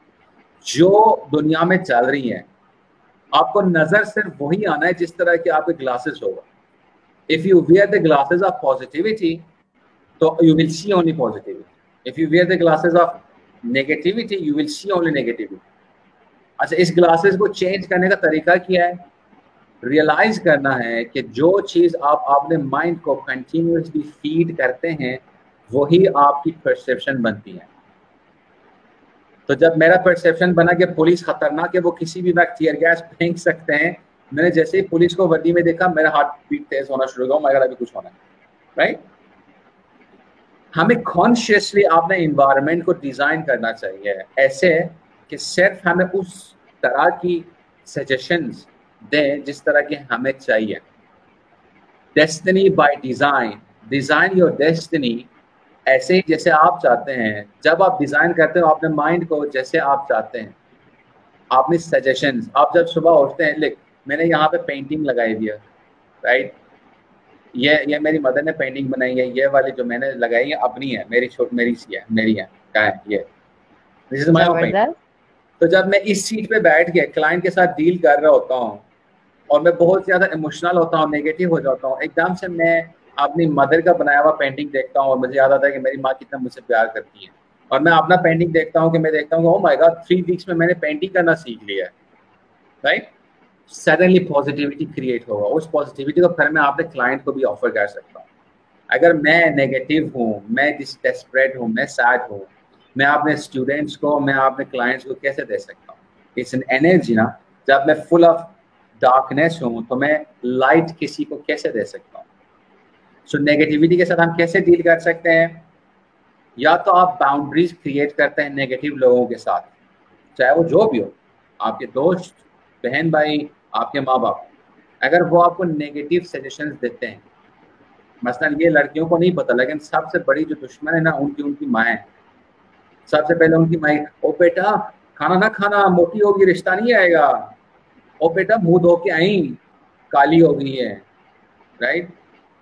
जो दुनिया में चल रही है आपको नजर सिर्फ वही आना है जिस तरह के आपके ग्लासेस होगा। If you wear the glasses of positivity, so you will see only positivity. If you wear the glasses of negativity, you will see only negativity. अच्छा, इस ग्लासेस को चेंज करने का तरीका क्या है? रियलाइज करना है कि जो चीज आप अपने माइंड को कंटिन्यूअसली फीड करते हैं वही आपकी परसेप्शन बनती है। तो जब मेरा परसेप्शन बना कि पुलिस खतरनाक है, वो किसी भी वक्त टीयर गैस फेंक सकते हैं, मैंने जैसे ही पुलिस को वर्दी में देखा मेरा हार्ट बीट तेज होना शुरू हो गया, मगर अभी कुछ होना है, राइट? हमें कॉन्शियसली अपने एनवायरनमेंट को डिजाइन करना चाहिए ऐसे कि सिर्फ हमें उस तरह की सजेशंस दें जिस तरह की हमें चाहिए। Destiny by design, design your destiny ऐसे ही जैसे आप चाहते हैं। जब आप डिजाइन करते हो अपने माइंड को जैसे आप चाहते हैं, आपने सजेशंस, आप जब सुबह उठते हैं, लिख मैंने यहाँ पे पेंटिंग लगाई हुई है, राइट, ये ये मेरी मदर ने पेंटिंग बनाई है, ये वाली जो मैंने लगाई है अपनी है, मेरी छोट मेरी सी है, मेरी है, क्या है ये, this is my own painting. तो जब मैं इस सीट पे बैठ के क्लाइंट के साथ डील कर रहा होता हूँ और मैं बहुत ज्यादा इमोशनल होता हूँ, नेगेटिव हो जाता हूँ, एकदम से मैं अपनी मदर का बनाया हुआ पेंटिंग देखता हूँ और मुझे याद आता है कि मेरी माँ कितना मुझसे प्यार करती है, और मैं अपना पेंटिंग देखता हूँ कि मैं देखता हूँ oh my God, three weeks में मैंने पेंटिंग करना सीख लिया है, राइट? सडनली पॉजिटिविटी क्रिएट होगा। उस पॉजिटिविटी को फिर मैं अपने क्लाइंट को भी ऑफर कर सकता हूँ। अगर मैं नेगेटिव हूँ, मैं डिस्परेट हूँ, मैं सैड हूँ, मैं अपने स्टूडेंट्स को, मैं अपने क्लाइंट्स को कैसे दे सकता हूँ? इट्स एन एनर्जी ना। जब मैं फुल ऑफ डार्कनेस हूँ तो मैं लाइट किसी को कैसे दे सकता हूँ? सो so, नेगेटिविटी के साथ हम कैसे डील कर सकते हैं? या तो आप बाउंड्रीज क्रिएट करते हैं नेगेटिव लोगों के साथ, चाहे वो जो भी हो, आपके दोस्त, बहन भाई, आपके माँ बाप, अगर वो आपको नेगेटिव सजेशंस देते हैं, मसलन ये लड़कियों को नहीं पता, लेकिन सबसे बड़ी जो दुश्मन है ना उनकी उनकी माँ है। सबसे पहले उनकी माँ, ओ बेटा खाना ना खाना, मोटी होगी रिश्ता नहीं आएगा, ओ बेटा मुंह धो के आई, काली हो गई है, राइट?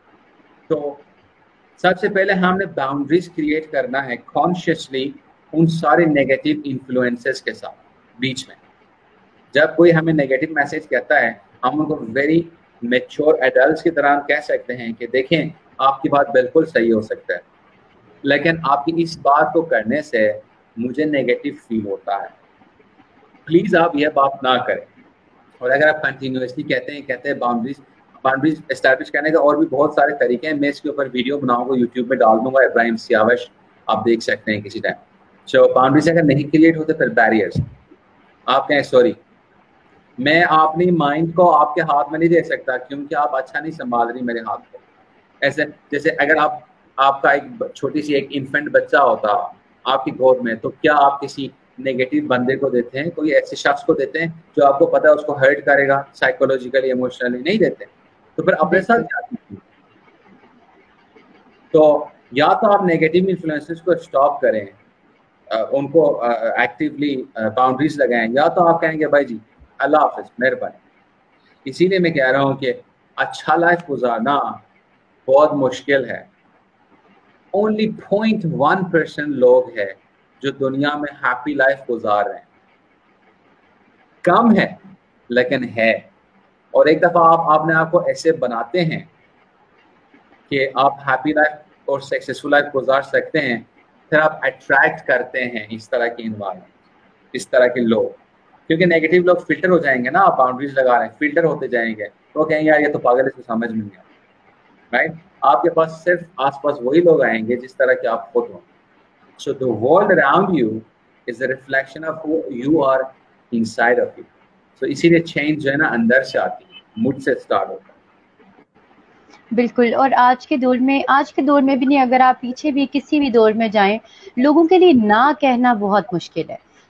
तो सबसे पहले हमने बाउंड्रीज क्रिएट करना है कॉन्शियसली उन सारे नेगेटिव इन्फ्लुएंसेस के साथ बीच में। जब कोई हमें नेगेटिव मैसेज कहता है, हम उनको वेरी मैच्योर एडल्ट्स की तरह कह सकते हैं कि देखें आपकी बात बिल्कुल सही हो सकता है, लेकिन आपकी इस बात को करने से मुझे नेगेटिव फील होता है, प्लीज आप यह बात ना करें। और अगर आप कंटिन्यूसली कहते हैं कहते हैं बाउंड्रीज बाउंड्रीज एस्टैब्लिश करने का और भी बहुत सारे तरीके हैं, मैं इसके ऊपर वीडियो बनाऊंगा, यूट्यूब में डाल दूंगा, इब्राहिम सियावश, आप देख सकते हैं किसी टाइम। सो बाउंड्रीज अगर नहीं क्रिएट होते फिर बैरियर्स, आप कहें सॉरी मैं अपनी माइंड को आपके हाथ में नहीं दे सकता क्योंकि आप अच्छा नहीं संभाल रही मेरे हाथ को। ऐसे जैसे अगर आप आपका एक छोटी सी एक इन्फेंट बच्चा होता आपकी गोद में, तो क्या आप किसी नेगेटिव बंदे को देते हैं, कोई ऐसे शख्स को देते हैं जो आपको पता है उसको हर्ट करेगा साइकोलॉजिकली, इमोशनली? नहीं देते। तो फिर अपने साथ क्या कीजिए? तो या तो आप नेगेटिव इन्फ्लुएंसेस को स्टॉप करें, आ, उनको एक्टिवली बाउंड्रीज लगाएं, या तो आप कहेंगे भाई जी अल्लाह हाफिज, मेहरबानी। इसीलिए मैं कह रहा हूँ कि अच्छा लाइफ गुजारना बहुत मुश्किल है। ओनली पॉइंट वन परसेंट लोग हैं जो दुनिया में हैप्पी लाइफ गुजार रहे हैं। कम है लेकिन है। और एक दफा आप अपने आप को ऐसे बनाते हैं कि आप हैप्पी लाइफ और सक्सेसफुल लाइफ गुजार सकते हैं, फिर आप अट्रैक्ट करते हैं इस तरह की इन्वायरमेंट, इस तरह के लोग। क्योंकि नेगेटिव लोग फिल्टर हो जाएंगे ना, आप बाउंड्रीज लगा रहे हैं, फिल्टर होते जाएंगे, तो कहेंगे यार ये तो पागल है, इसको समझ में नहीं आता, राइट? आपके पास सिर्फ आसपास वही लोग आएंगे जिस तरह के आप खुद हो। So the world around you is the reflection of who you are inside of you. So इसीलिए चेंज जो है ना अंदर से आती है, मुझ से स्टार्ट होता है। बिल्कुल। और आज के दौर में, आज के दौर में भी नहीं, अगर आप पीछे भी किसी भी दौर में जाएं, लोगों के लिए ना कहना बहुत मुश्किल है।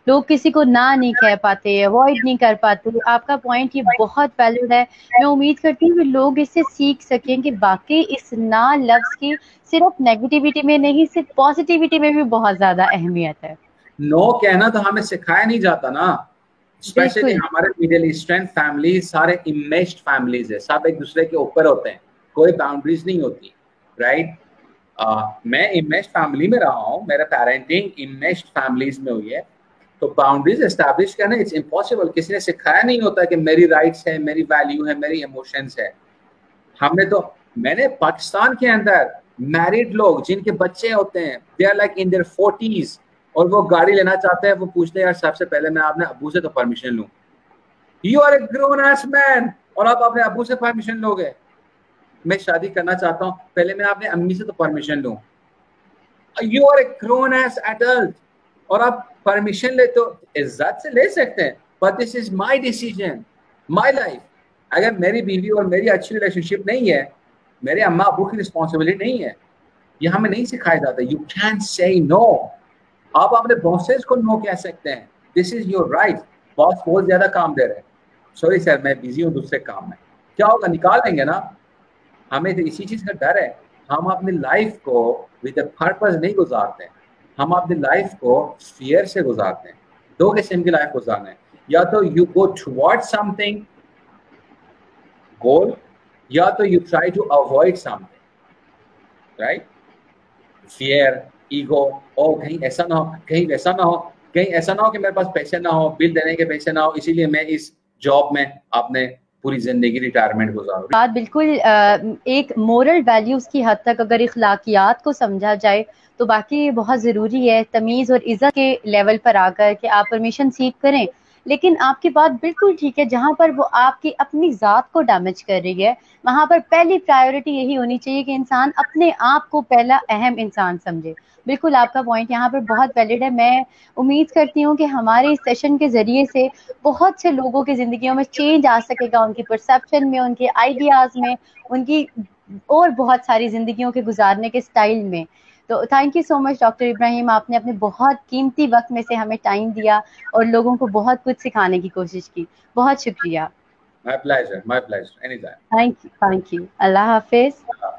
لوگ کسی کو نہ نہیں کہہ پاتے, اوائڈ نہیں کر پاتے. آپ کا پوائنٹ یہ بہت ویلڈ ہے. میں امید کرتی ہوں کہ لوگ اس سے سیکھ سکیں کہ باقی اس نا لفظ کی صرف نیگیٹیوٹی میں نہیں, صرف پازیٹیوٹی میں بھی بہت زیادہ اہمیت ہے. نو کہنا تو ہمیں سکھایا نہیں جاتا نا, اسپیشلی بالکل ہمارے میڈل ایسٹرن فیملیز سارے امیشڈ فیملیز ہے, سب ایک دوسرے کے اوپر ہوتے ہیں, کوئی باؤنڈریز نہیں ہوتی, رائٹ. میں امیشڈ فیملی میں رہا ہوں, میرا پیرنٹنگ امیشڈ فیملیز میں ہوئی ہے, تو باؤنڈریز اسٹیبلش کرنا اٹس امپاسبل. کسی نے سکھایا نہیں ہوتا کہ میری رائٹس ہے, میری ویلیو ہے, میری ایموشنس ہے. ہم نے تو, میں نے پاکستان کے اندر میرڈ لوگ جن کے بچے ہوتے ہیں, they are like in their forties, اور وہ گاڑی لینا چاہتے ہیں, وہ پوچھتے ہیں یار سب سے پہلے میں اپنے ابو سے تو پرمیشن لوں. You are a grown ass man, اور آپ اپنے ابو سے پرمیشن لو گے. میں شادی کرنا چاہتا ہوں, پہلے میں اپنے امی سے تو پرمیشن لوں. You are a grown ass adult, اور آپ پرمیشن لے تو عزت سے لے سکتے ہیں, but this is my decision, my life. اگر میری بیوی اور میری اچھی ریلیشن شپ نہیں ہے, میرے اماں ابو کی رسپانسبلٹی نہیں ہے, یہ ہمیں نہیں سکھایا جاتا. یو کین سے نو. آپ اپنے باسز کو نو کہہ سکتے ہیں, دس از یور رائٹ. باس بہت زیادہ کام دے رہے ہیں, سوری سر میں بزی ہوں دوسرے کام میں, کیا ہوگا, نکال دیں گے نا. ہمیں تو اسی چیز کا ڈر ہے, ہم اپنی لائف کو ود اے پرپز نہیں گزارتے, ہم اپنی لائف کو فیئر سے گزارتے ہیں. دو قسم کی لائف گزارنا ہے, یا تو you go ٹوارڈ some thing goal, یا تو you try to avoid something, right. Fear, ego, او کہیں ایسا نہ ہو, کہیں ویسا نہ ہو, کہیں ایسا نہ ہو کہ میرے پاس پیسے نہ ہو, بل دینے کے پیسے نہ ہو, اسی لیے میں اس جاب میں اپنے پوری زندگی ریٹائرمنٹ گزاروں. بات بالکل ایک مورل ویلیوز کی حد تک اگر اخلاقیات کو سمجھا جائے تو باقی یہ بہت ضروری ہے تمیز اور عزت کے لیول پر آ کر کہ آپ پرمیشن سیکھ کریں. لیکن آپ کی بات بالکل ٹھیک ہے, جہاں پر وہ آپ کی اپنی ذات کو ڈیمیج کر رہی ہے, وہاں پر پہلی پرائیورٹی یہی ہونی چاہیے کہ انسان اپنے آپ کو پہلا اہم انسان سمجھے. بالکل آپ کا پوائنٹ یہاں پر بہت ویلڈ ہے. میں امید کرتی ہوں کہ ہمارے اس سیشن کے ذریعے سے بہت سے لوگوں کی زندگیوں میں چینج آ سکے گا, ان کی پرسیپشن میں, ان کے آئیڈیاز میں, ان کی اور بہت ساری زندگیوں کے گزارنے کے سٹائل میں. تو thank you so much doctor Ibrahim, آپ نے اپنے بہت قیمتی وقت میں سے ہمیں ٹائم دیا اور لوگوں کو بہت کچھ سکھانے کی کوشش کی. بہت شکریہ. My pleasure, my pleasure, anytime. Thank you, thank you. اللہ حافظ.